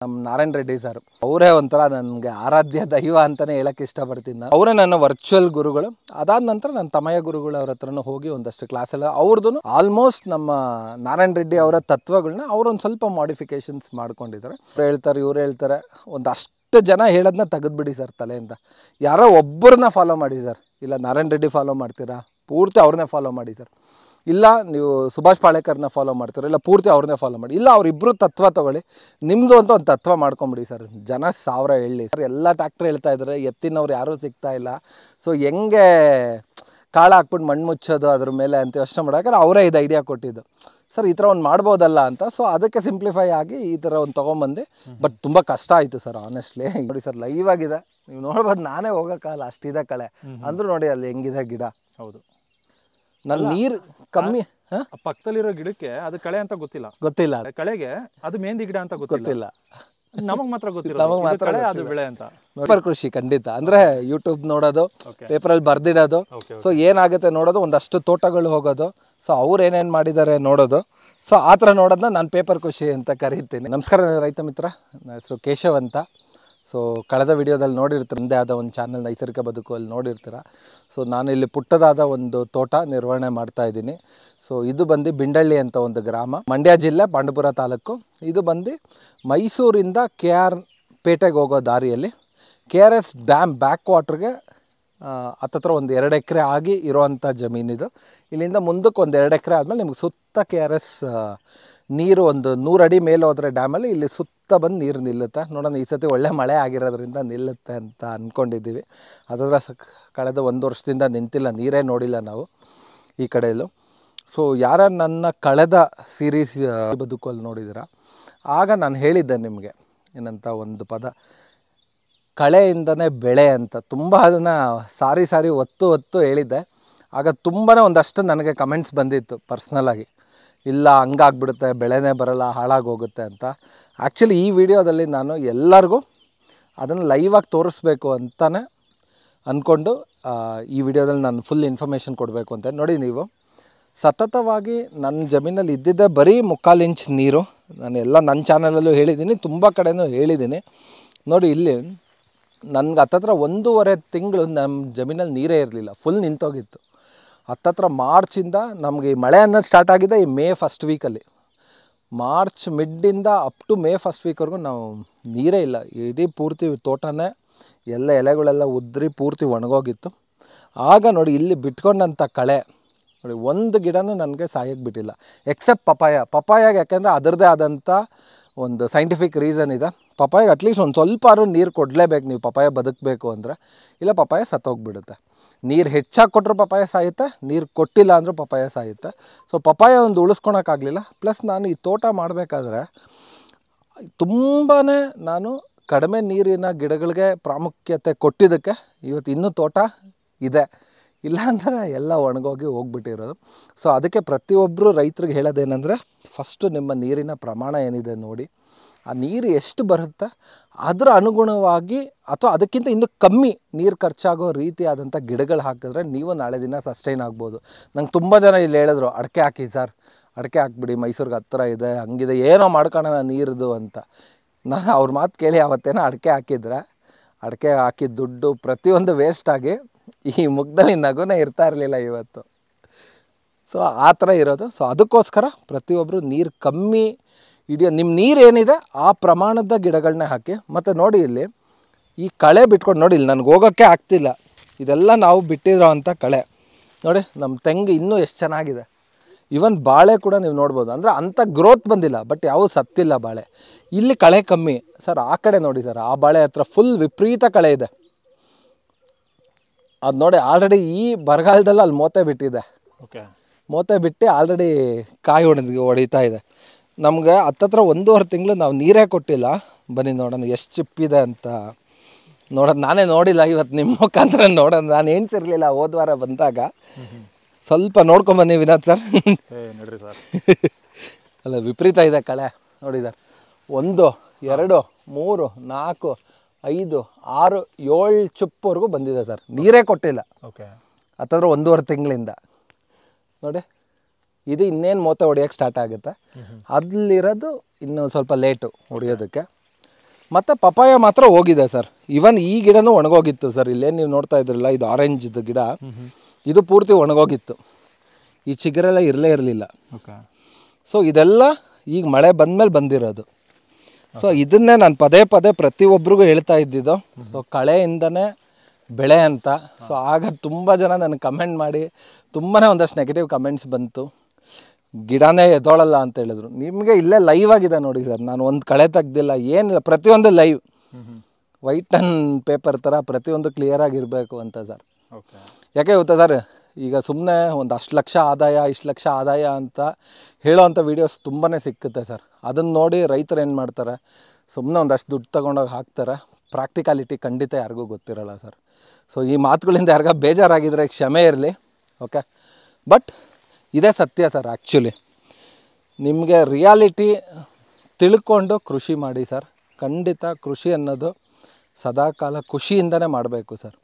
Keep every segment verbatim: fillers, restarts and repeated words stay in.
ನಮ್ಮ ನಾರಾಯಣ್ ರೆಡ್ಡಿ ಸರ್ ಅವರೇ ಒಂಥರ ನನಗೆ ಆರಾಧ್ಯ ದೈವ ಅಂತಲೇ ಹೇಳೋಕ್ಕೆ ಇಷ್ಟಪಡ್ತೀನಿ ನಾನು. ಅವರೇ ನನ್ನ ವರ್ಚುವಲ್ ಗುರುಗಳು. ಅದಾದ ನಂತರ ನನ್ನ ತಮಯ ಗುರುಗಳು ಅವ್ರ ಹತ್ರನೂ ಹೋಗಿ ಒಂದಷ್ಟು ಕ್ಲಾಸೆಲ್ಲ ಅವ್ರದ್ದು ಆಲ್ಮೋಸ್ಟ್ ನಮ್ಮ ನಾರಾಯಣ್ ರೆಡ್ಡಿ ಅವರ ತತ್ವಗಳನ್ನ ಅವರೊಂದು ಸ್ವಲ್ಪ ಮಾಡಿಫಿಕೇಶನ್ಸ್ ಮಾಡ್ಕೊಂಡಿದ್ದಾರೆ. ಅವ್ರು ಹೇಳ್ತಾರೆ, ಇವ್ರು ಹೇಳ್ತಾರೆ, ಒಂದಷ್ಟು ಜನ ಹೇಳೋದನ್ನ ತೆಗೆದುಬಿಡಿ ಸರ್ ತಲೆಯಿಂದ. ಯಾರೋ ಒಬ್ಬರನ್ನ ಫಾಲೋ ಮಾಡಿ ಸರ್. ಇಲ್ಲ ನಾರಾಯಣ್ ರೆಡ್ಡಿ ಫಾಲೋ ಮಾಡ್ತೀರಾ, ಪೂರ್ತಿ ಅವ್ರನ್ನೇ ಫಾಲೋ ಮಾಡಿ ಸರ್. ಇಲ್ಲ ನೀವು ಸುಭಾಷ್ ಪಾಳೇಕರ್ನ ಫಾಲೋ ಮಾಡ್ತೀರ, ಇಲ್ಲ ಪೂರ್ತಿ ಅವ್ರನ್ನೇ ಫಾಲೋ ಮಾಡಿ. ಇಲ್ಲ ಅವರಿಬ್ಬರು ತತ್ವ ತೊಗೊಳ್ಳಿ, ನಿಮ್ಮದು ಅಂತ ಒಂದು ತತ್ವ ಮಾಡ್ಕೊಂಬಿಡಿ ಸರ್. ಜನ ಸಾವಿರ ಹೇಳಿ ಸರ್. ಎಲ್ಲ ಟ್ಯಾಕ್ಟ್ರ್ ಹೇಳ್ತಾ ಇದ್ದಾರೆ, ಎತ್ತಿನವ್ರು ಯಾರೂ ಸಿಗ್ತಾ ಇಲ್ಲ. ಸೊ ಹೆಂಗೆ ಕಾಳು ಹಾಕ್ಬಿಟ್ಟು ಮಣ್ಣು ಮುಚ್ಚೋದು ಅದ್ರ ಮೇಲೆ ಅಂತ ಯೋಚನೆ ಮಾಡೋಕೆ ಅವರೇ ಇದು ಐಡಿಯಾ ಕೊಟ್ಟಿದ್ದು ಸರ್. ಈ ಥರ ಒಂದು ಮಾಡ್ಬೋದಲ್ಲ ಅಂತ. ಸೊ ಅದಕ್ಕೆ ಸಿಂಪ್ಲಿಫೈ ಆಗಿ ಈ ಥರ ಒಂದು ತೊಗೊಂಬಂದು. ಬಟ್ ತುಂಬ ಕಷ್ಟ ಆಯಿತು ಸರ್ ಆನೆಸ್ಟ್ಲಿ. ನೋಡಿ ಸರ್, ಲೈವ್ ಆಗಿದೆ, ನೀವು ನೋಡ್ಬೋದು. ನಾನೇ ಹೋಗೋಕ್ಕಾಗಲ್ಲ, ಅಷ್ಟಿದೆ ಕಳೆ. ಅಂದರೂ ನೋಡಿ ಅಲ್ಲಿ ಹೆಂಗಿದೆ ಗಿಡ. ಹೌದು, ನನ್ನ ನೀರು ಕಮ್ಮಿ. ಪಕ್ಕದಲ್ಲಿರೋ ಗಿಡಕ್ಕೆ ಅದು ಕಳೆ ಅಂತ ಗೊತ್ತಿಲ್ಲ ಗೊತ್ತಿಲ್ಲ ಕಳೆಗೆ ಅದು ಮೆಹಂದಿ ಗಿಡ ಅಂತ ಗೊತ್ತಿಲ್ಲ. ನಮಗ್ ಮಾತ್ರ ಗೊತ್ತಿಲ್ಲ, ನಮಗ್ ಮಾತ್ರ ಅದು ಬೆಳೆ ಅಂತ. ಪೇಪರ್ ಕೃಷಿ ಖಂಡಿತ ಅಂದರೆ ಯೂಟ್ಯೂಬ್ ನೋಡೋದು, ಪೇಪರಲ್ಲಿ ಬರ್ದಿಡೋದು. ಸೊ ಏನಾಗುತ್ತೆ ನೋಡೋದು, ಒಂದಷ್ಟು ತೋಟಗಳು ಹೋಗೋದು. ಸೊ ಅವ್ರು ಏನೇನು ಮಾಡಿದ್ದಾರೆ ನೋಡೋದು. ಸೊ ಆ ಥರ ನೋಡೋದನ್ನ ನಾನು ಪೇಪರ್ ಕೃಷಿ ಅಂತ ಕರೀತೀನಿ. ನಮಸ್ಕಾರ ರೈತ ಮಿತ್ರ, ನನ್ನ ಹೆಸರು ಕೇಶವ್ ಅಂತ. ಸೊ ಕಳೆದ ವಿಡಿಯೋದಲ್ಲಿ ನೋಡಿರ್ತೀರ, ಒಂದೇ ಆದ ಒಂದು ಚಾನಲ್ ನೈಸರ್ಗಿಕ ಬದುಕು, ಅಲ್ಲಿ ನೋಡಿರ್ತೀರ. ಸೊ ನಾನು ಇಲ್ಲಿ ಪುಟ್ಟದಾದ ಒಂದು ತೋಟ ನಿರ್ವಹಣೆ ಮಾಡ್ತಾಯಿದ್ದೀನಿ. ಸೊ ಇದು ಬಂದು ಬಿಂಡಳ್ಳಿ ಅಂತ ಒಂದು ಗ್ರಾಮ, ಮಂಡ್ಯ ಜಿಲ್ಲೆ, ಪಾಂಡವಪುರ ತಾಲೂಕು. ಇದು ಬಂದು ಮೈಸೂರಿಂದ ಕೆ ಆರ್ ಪೇಟೆಗೆ ಹೋಗೋ ದಾರಿಯಲ್ಲಿ K R S dam back ವಾಟ್ರಿಗೆ ಹತ್ತತ್ರ ಒಂದು ಎರಡು ಎಕರೆ ಆಗಿ ಇರೋವಂಥ ಜಮೀನಿದು. ಇಲ್ಲಿಂದ ಮುಂದಕ್ಕೆ ಒಂದು ಎರಡು ಎಕರೆ ಆದಮೇಲೆ ನಿಮ್ಗೆ ಸುತ್ತ ಕೆ ಆರ್ ಎಸ್ ನೀರು ಒಂದು ನೂರು ಅಡಿ ಮೇಲೆ ಹೋದರೆ ಡ್ಯಾಮಲ್ಲಿ ಇಲ್ಲಿ ಸುತ್ತ ಬಂದು ನೀರು ನಿಲ್ಲುತ್ತೆ. ನೋಡೋಣ, ಈ ಸತಿ ಒಳ್ಳೆ ಮಳೆ ಆಗಿರೋದ್ರಿಂದ ನಿಲ್ಲುತ್ತೆ ಅಂತ ಅಂದ್ಕೊಂಡಿದ್ದೀವಿ. ಅದರ ಸ ಕಳೆದ ಒಂದು ವರ್ಷದಿಂದ ನಿಂತಿಲ್ಲ, ನೀರೇ ನೋಡಿಲ್ಲ ನಾವು ಈ ಕಡೆಯಲ್ಲೂ. ಸೊ ಯಾರ ನನ್ನ ಕಳೆದ ಸೀರೀಸ್ ಬದುಕಲ್ಲಿ ನೋಡಿದ್ದೀರ, ಆಗ ನಾನು ಹೇಳಿದ್ದೆ ನಿಮಗೆ ಏನಂತ ಒಂದು ಪದ, ಕಳೆಯಿಂದನೇ ಬೆಳೆ ಅಂತ. ತುಂಬ ಅದನ್ನು ಸಾರಿ ಸಾರಿ ಒತ್ತು ಒತ್ತು ಹೇಳಿದ್ದೆ. ಆಗ ತುಂಬಾ ಒಂದಷ್ಟು ನನಗೆ ಕಮೆಂಟ್ಸ್ ಬಂದಿತ್ತು ಪರ್ಸ್ನಲಾಗಿ, ಇಲ್ಲ ಹಂಗಾಗ್ಬಿಡುತ್ತೆ, ಬೆಳೆನೇ ಬರೋಲ್ಲ, ಹಾಳಾಗೋಗುತ್ತೆ ಅಂತ. ಆ್ಯಕ್ಚುಲಿ ಈ ವಿಡಿಯೋದಲ್ಲಿ ನಾನು ಎಲ್ಲರಿಗೂ ಅದನ್ನು ಲೈವಾಗಿ ತೋರಿಸ್ಬೇಕು ಅಂತಲೇ ಅಂದ್ಕೊಂಡು ಈ ವಿಡಿಯೋದಲ್ಲಿ ನಾನು ಫುಲ್ ಇನ್ಫಾರ್ಮೇಷನ್ ಕೊಡಬೇಕು ಅಂತ. ನೋಡಿ, ನೀವು ಸತತವಾಗಿ ನನ್ನ ಜಮೀನಲ್ಲಿ ಇದ್ದಿದ್ದೆ ಬರೀ ಮುಕ್ಕಾಲು ಇಂಚ್ ನೀರು. ನಾನು ಎಲ್ಲ ನನ್ನ ಚಾನಲಲ್ಲೂ ಹೇಳಿದ್ದೀನಿ, ತುಂಬ ಕಡೆಯೂ ಹೇಳಿದ್ದೀನಿ. ನೋಡಿ, ಇಲ್ಲಿ ನನಗೆ ಹತ್ತತ್ರ ಒಂದೂವರೆ ತಿಂಗಳು ನಮ್ಮ ಜಮೀನಲ್ಲಿ ನೀರೇ ಇರಲಿಲ್ಲ, ಫುಲ್ ನಿಂತೋಗಿತ್ತು. ಹತ್ತತ್ರ ಮಾರ್ಚಿಂದ ನಮಗೆ ಈ ಮಳೆ ಅನ್ನೋದು ಸ್ಟಾರ್ಟ್ ಆಗಿದೆ ಈ ಮೇ ಫಸ್ಟ್ ವೀಕಲ್ಲಿ. ಮಾರ್ಚ್ ಮಿಡ್ಡಿಂದ ಅಪ್ ಟು ಮೇ ಫಸ್ಟ್ ವೀಕ್ವರೆಗೂ ನಾವು ನೀರೇ ಇಲ್ಲ. ಇಡೀ ಪೂರ್ತಿ ತೋಟನೇ ಎಲ್ಲ ಎಲೆಗಳೆಲ್ಲ ಉದ್ರಿ ಪೂರ್ತಿ ಒಣಗೋಗಿತ್ತು. ಆಗ ನೋಡಿ, ಇಲ್ಲಿ ಬಿಟ್ಕೊಂಡಂಥ ಕಳೆ ನೋಡಿ, ಒಂದು ಗಿಡನೂ ನನಗೆ ಸಾಯಕ್ಕೆ ಬಿಟ್ಟಿಲ್ಲ, ಎಕ್ಸೆಪ್ಟ್ ಪಪಾಯ. ಪಪಾಯಾಗೆ ಯಾಕೆಂದರೆ ಅದರದ್ದೇ ಆದಂಥ ಒಂದು ಸೈಂಟಿಫಿಕ್ ರೀಸನ್ ಇದೆ. ಪಪಾಯಾಗೆ ಅಟ್ಲೀಸ್ಟ್ ಒಂದು ಸ್ವಲ್ಪ ನೀರು ಕೊಡಲೇಬೇಕು ನೀವು, ಪಪಾಯ ಬದುಕಬೇಕು ಅಂದರೆ. ಇಲ್ಲ ಪಪಾಯ ಸತ್ತೋಗ್ಬಿಡುತ್ತೆ. ನೀರು ಹೆಚ್ಚಾಗಿ ಕೊಟ್ಟರು ಪಪಾಯ ಸಾಯುತ್ತೆ, ನೀರು ಕೊಟ್ಟಿಲ್ಲ ಅಂದರೂ ಪಪಾಯ ಸಾಯುತ್ತೆ. ಸೊ ಪಪಾಯ ಒಂದು ಉಳಿಸ್ಕೊಳಕ್ಕಾಗಲಿಲ್ಲ. ಪ್ಲಸ್ ನಾನು ಈ ತೋಟ ಮಾಡಬೇಕಾದ್ರೆ ತುಂಬಾ ನಾನು ಕಡಿಮೆ ನೀರಿನ ಗಿಡಗಳಿಗೆ ಪ್ರಾಮುಖ್ಯತೆ ಕೊಟ್ಟಿದ್ದಕ್ಕೆ ಇವತ್ತು ಇನ್ನೂ ತೋಟ ಇದೆ. ಇಲ್ಲಾಂದರೆ ಎಲ್ಲ ಒಣಗೋಗಿ ಹೋಗ್ಬಿಟ್ಟಿರೋದು. ಸೊ ಅದಕ್ಕೆ ಪ್ರತಿಯೊಬ್ಬರು ರೈತರಿಗೆ ಹೇಳೋದೇನೆಂದರೆ, ಫಸ್ಟು ನಿಮ್ಮ ನೀರಿನ ಪ್ರಮಾಣ ಏನಿದೆ ನೋಡಿ, ಆ ನೀರು ಎಷ್ಟು ಬರುತ್ತೆ ಅದರ ಅನುಗುಣವಾಗಿ ಅಥವಾ ಅದಕ್ಕಿಂತ ಇನ್ನೂ ಕಮ್ಮಿ ನೀರು ಖರ್ಚಾಗೋ ರೀತಿಯಾದಂಥ ಗಿಡಗಳು ಹಾಕಿದ್ರೆ ನೀವು ನಾಳೆ ದಿನ ಸಸ್ಟೈನ್ ಆಗ್ಬೋದು. ನಂಗೆ ತುಂಬ ಜನ ಇಲ್ಲಿ ಹೇಳಿದ್ರು, ಅಡಿಕೆ ಹಾಕಿ ಸರ್, ಅಡಿಕೆ ಹಾಕ್ಬಿಡಿ, ಮೈಸೂರಿಗೆ ಹತ್ತಿರ ಇದೆ, ಹಂಗಿದೆ, ಏನೋ ಮಾಡ್ಕೊಳ್ಳೋಣ ನೀರ್ದು ಅಂತ. ನಾನು ಅವ್ರ ಮಾತು ಕೇಳಿ ಅವತ್ತೇನೋ ಅಡಿಕೆ ಹಾಕಿದ್ರೆ, ಅಡಿಕೆ ಹಾಕಿದ ದುಡ್ಡು ಪ್ರತಿಯೊಂದು ವೇಸ್ಟಾಗಿ ಈ ಮುಖದಲ್ಲಿ ನಗುನೇ ಇರ್ತಾ ಇರಲಿಲ್ಲ ಇವತ್ತು. ಸೊ ಆ ಥರ ಇರೋದು. ಸೊ ಅದಕ್ಕೋಸ್ಕರ ಪ್ರತಿಯೊಬ್ಬರು ನೀರು ಕಮ್ಮಿ ಹಿಡಿಯೋ, ನಿಮ್ಮ ನೀರು ಏನಿದೆ ಆ ಪ್ರಮಾಣದ ಗಿಡಗಳನ್ನೇ ಹಾಕಿ. ಮತ್ತು ನೋಡಿ, ಇಲ್ಲಿ ಈ ಕಳೆ ಬಿಟ್ಕೊಂಡು ನೋಡಿ, ಇಲ್ಲಿ ನನಗೆ ಹೋಗೋಕ್ಕೆ ಆಗ್ತಿಲ್ಲ. ಇದೆಲ್ಲ ನಾವು ಬಿಟ್ಟಿರೋ ಅಂಥ ಕಳೆ ನೋಡಿ. ನಮ್ಮ ತೆಂಗು ಇನ್ನೂ ಎಷ್ಟು ಚೆನ್ನಾಗಿದೆ. ಈವನ್ ಬಾಳೆ ಕೂಡ ನೀವು ನೋಡ್ಬೋದು. ಅಂದರೆ ಅಂಥ ಗ್ರೋತ್ ಬಂದಿಲ್ಲ, ಬಟ್ ಯಾವುದು ಸತ್ತಿಲ್ಲ ಬಾಳೆ. ಇಲ್ಲಿ ಕಳೆ ಕಮ್ಮಿ ಸರ್. ಆ ಕಡೆ ನೋಡಿ ಸರ್, ಆ ಬಾಳೆ ಹತ್ರ ಫುಲ್ ವಿಪರೀತ ಕಳೆ ಇದೆ. ಅದು ನೋಡಿ, ಆಲ್ರೆಡಿ ಈ ಬರಗಾಲದಲ್ಲಿ ಅಲ್ಲಿ ಮೋತೆ ಬಿಟ್ಟಿದೆ. ಓಕೆ, ಮೋತೆ ಬಿಟ್ಟು ಆಲ್ರೆಡಿ ಕಾಯಿ ಹೊಡೆದು ಹೊಡಿತಾ ಇದೆ. ನಮಗೆ ಹತ್ತತ್ರ ಒಂದೂವರೆ ತಿಂಗಳು ನಾವು ನೀರೇ ಕೊಟ್ಟಿಲ್ಲ. ಬನ್ನಿ ನೋಡೋಣ ಎಷ್ಟು ಚಿಪ್ಪಿದೆ ಅಂತ ನೋಡೋದು. ನಾನೇ ನೋಡಿಲ್ಲ, ಇವತ್ತು ನಿಮ್ಮ ಮುಖಾಂತರ ನೋಡೋಣ. ನಾನು ಎಣ್ಸಿರ್ಲಿಲ್ಲ ಹೋದ ವಾರ ಬಂದಾಗ. ಸ್ವಲ್ಪ ನೋಡ್ಕೊಂಬನ್ನಿ ವಿನೋದ್ ಸರ್. ನೋಡ್ರಿ ಸರ್, ಅಲ್ಲ ವಿಪರೀತ ಇದೆ ಕಳೆ ನೋಡಿ ಸರ್. ಒಂದು ಎರಡು ಮೂರು ನಾಲ್ಕು ಐದು ಆರು ಏಳು ಚುಪ್ಪವರೆಗೂ ಬಂದಿದೆ ಸರ್. ನೀರೇ ಕೊಟ್ಟಿಲ್ಲ. ಓಕೆ, ಹತ್ತತ್ರ ಒಂದೂವರೆ ತಿಂಗಳಿಂದ ನೋಡಿ. ಇದು ಇನ್ನೇನು ಮೋತೆ ಹೊಡಿಯೋಕ್ಕೆ ಸ್ಟಾರ್ಟ್ ಆಗುತ್ತೆ. ಅಲ್ಲಿರೋದು ಇನ್ನೂ ಸ್ವಲ್ಪ ಲೇಟು ಹೊಡಿಯೋದಕ್ಕೆ. ಮತ್ತು ಪಪಾಯ ಮಾತ್ರ ಹೋಗಿದೆ ಸರ್. ಇವನ್ ಈ ಗಿಡನೂ ಒಣಗೋಗಿತ್ತು ಸರ್. ಇಲ್ಲೇನು ನೀವು ನೋಡ್ತಾ ಇದ್ರಲ್ಲ, ಇದು ಆರೆಂಜ್ದು ಗಿಡ, ಇದು ಪೂರ್ತಿ ಒಣಗೋಗಿತ್ತು. ಈ ಚಿಗುರೆಲ್ಲ ಇರಲೇ ಇರಲಿಲ್ಲ. ಓಕೆ. ಸೊ ಇದೆಲ್ಲ ಈಗ ಮಳೆ ಬಂದಮೇಲೆ ಬಂದಿರೋದು. ಸೊ ಇದನ್ನೇ ನಾನು ಪದೇ ಪದೇ ಪ್ರತಿಯೊಬ್ಬರಿಗೂ ಹೇಳ್ತಾ ಇದ್ದಿದ್ದು. ಸೊ ಕಳೆಯಿಂದನೇ ಬೆಳೆ ಅಂತ. ಸೊ ಆಗ ತುಂಬ ಜನ ನನಗೆ ಕಮೆಂಟ್ ಮಾಡಿ ತುಂಬಾ ಒಂದಷ್ಟು ನೆಗೆಟಿವ್ ಕಮೆಂಟ್ಸ್ ಬಂತು. ಗಿಡನೇ ಎದ್ದೋಳಲ್ಲ ಅಂತ ಹೇಳಿದ್ರು. ನಿಮಗೆ ಇಲ್ಲೇ ಲೈವ್ ಆಗಿದೆ ನೋಡಿ ಸರ್, ನಾನು ಒಂದು ಕಳೆ ತೆಗ್ದಿಲ್ಲ, ಏನಿಲ್ಲ, ಪ್ರತಿಯೊಂದು ಲೈವ್ ವೈಟ್ ಆ್ಯಂಡ್ ಪೇಪರ್ ಥರ ಪ್ರತಿಯೊಂದು ಕ್ಲಿಯರಾಗಿರಬೇಕು ಅಂತ ಸರ್. ಓಕೆ. ಯಾಕೆ ಗೊತ್ತಾ ಸರ್, ಈಗ ಸುಮ್ಮನೆ ಒಂದು ಅಷ್ಟು ಲಕ್ಷ ಆದಾಯ ಇಷ್ಟು ಲಕ್ಷ ಆದಾಯ ಅಂತ ಹೇಳೋವಂಥ ವೀಡಿಯೋಸ್ ತುಂಬಾ ಸಿಕ್ಕುತ್ತೆ ಸರ್. ಅದನ್ನು ನೋಡಿ ರೈತರು ಏನು ಮಾಡ್ತಾರೆ, ಸುಮ್ಮನೆ ಒಂದಷ್ಟು ದುಡ್ಡು ತೊಗೊಂಡೋಗಿ ಹಾಕ್ತಾರೆ. ಪ್ರಾಕ್ಟಿಕಾಲಿಟಿ ಖಂಡಿತ ಯಾರಿಗೂ ಗೊತ್ತಿರೋಲ್ಲ ಸರ್. ಸೊ ಈ ಮಾತುಗಳಿಂದ ಯಾರಿಗ ಬೇಜಾರಾಗಿದ್ದರೆ ಕ್ಷಮೆ ಇರಲಿ. ಓಕೆ. ಬಟ್ ಇದೇ ಸತ್ಯ ಸರ್. ಆ್ಯಕ್ಚುಲಿ ನಿಮಗೆ ರಿಯಾಲಿಟಿ ತಿಳ್ಕೊಂಡು ಕೃಷಿ ಮಾಡಿ ಸರ್. ಖಂಡಿತ ಕೃಷಿ ಅನ್ನೋದು ಸದಾಕಾಲ ಖುಷಿಯಿಂದನೇ ಮಾಡಬೇಕು ಸರ್.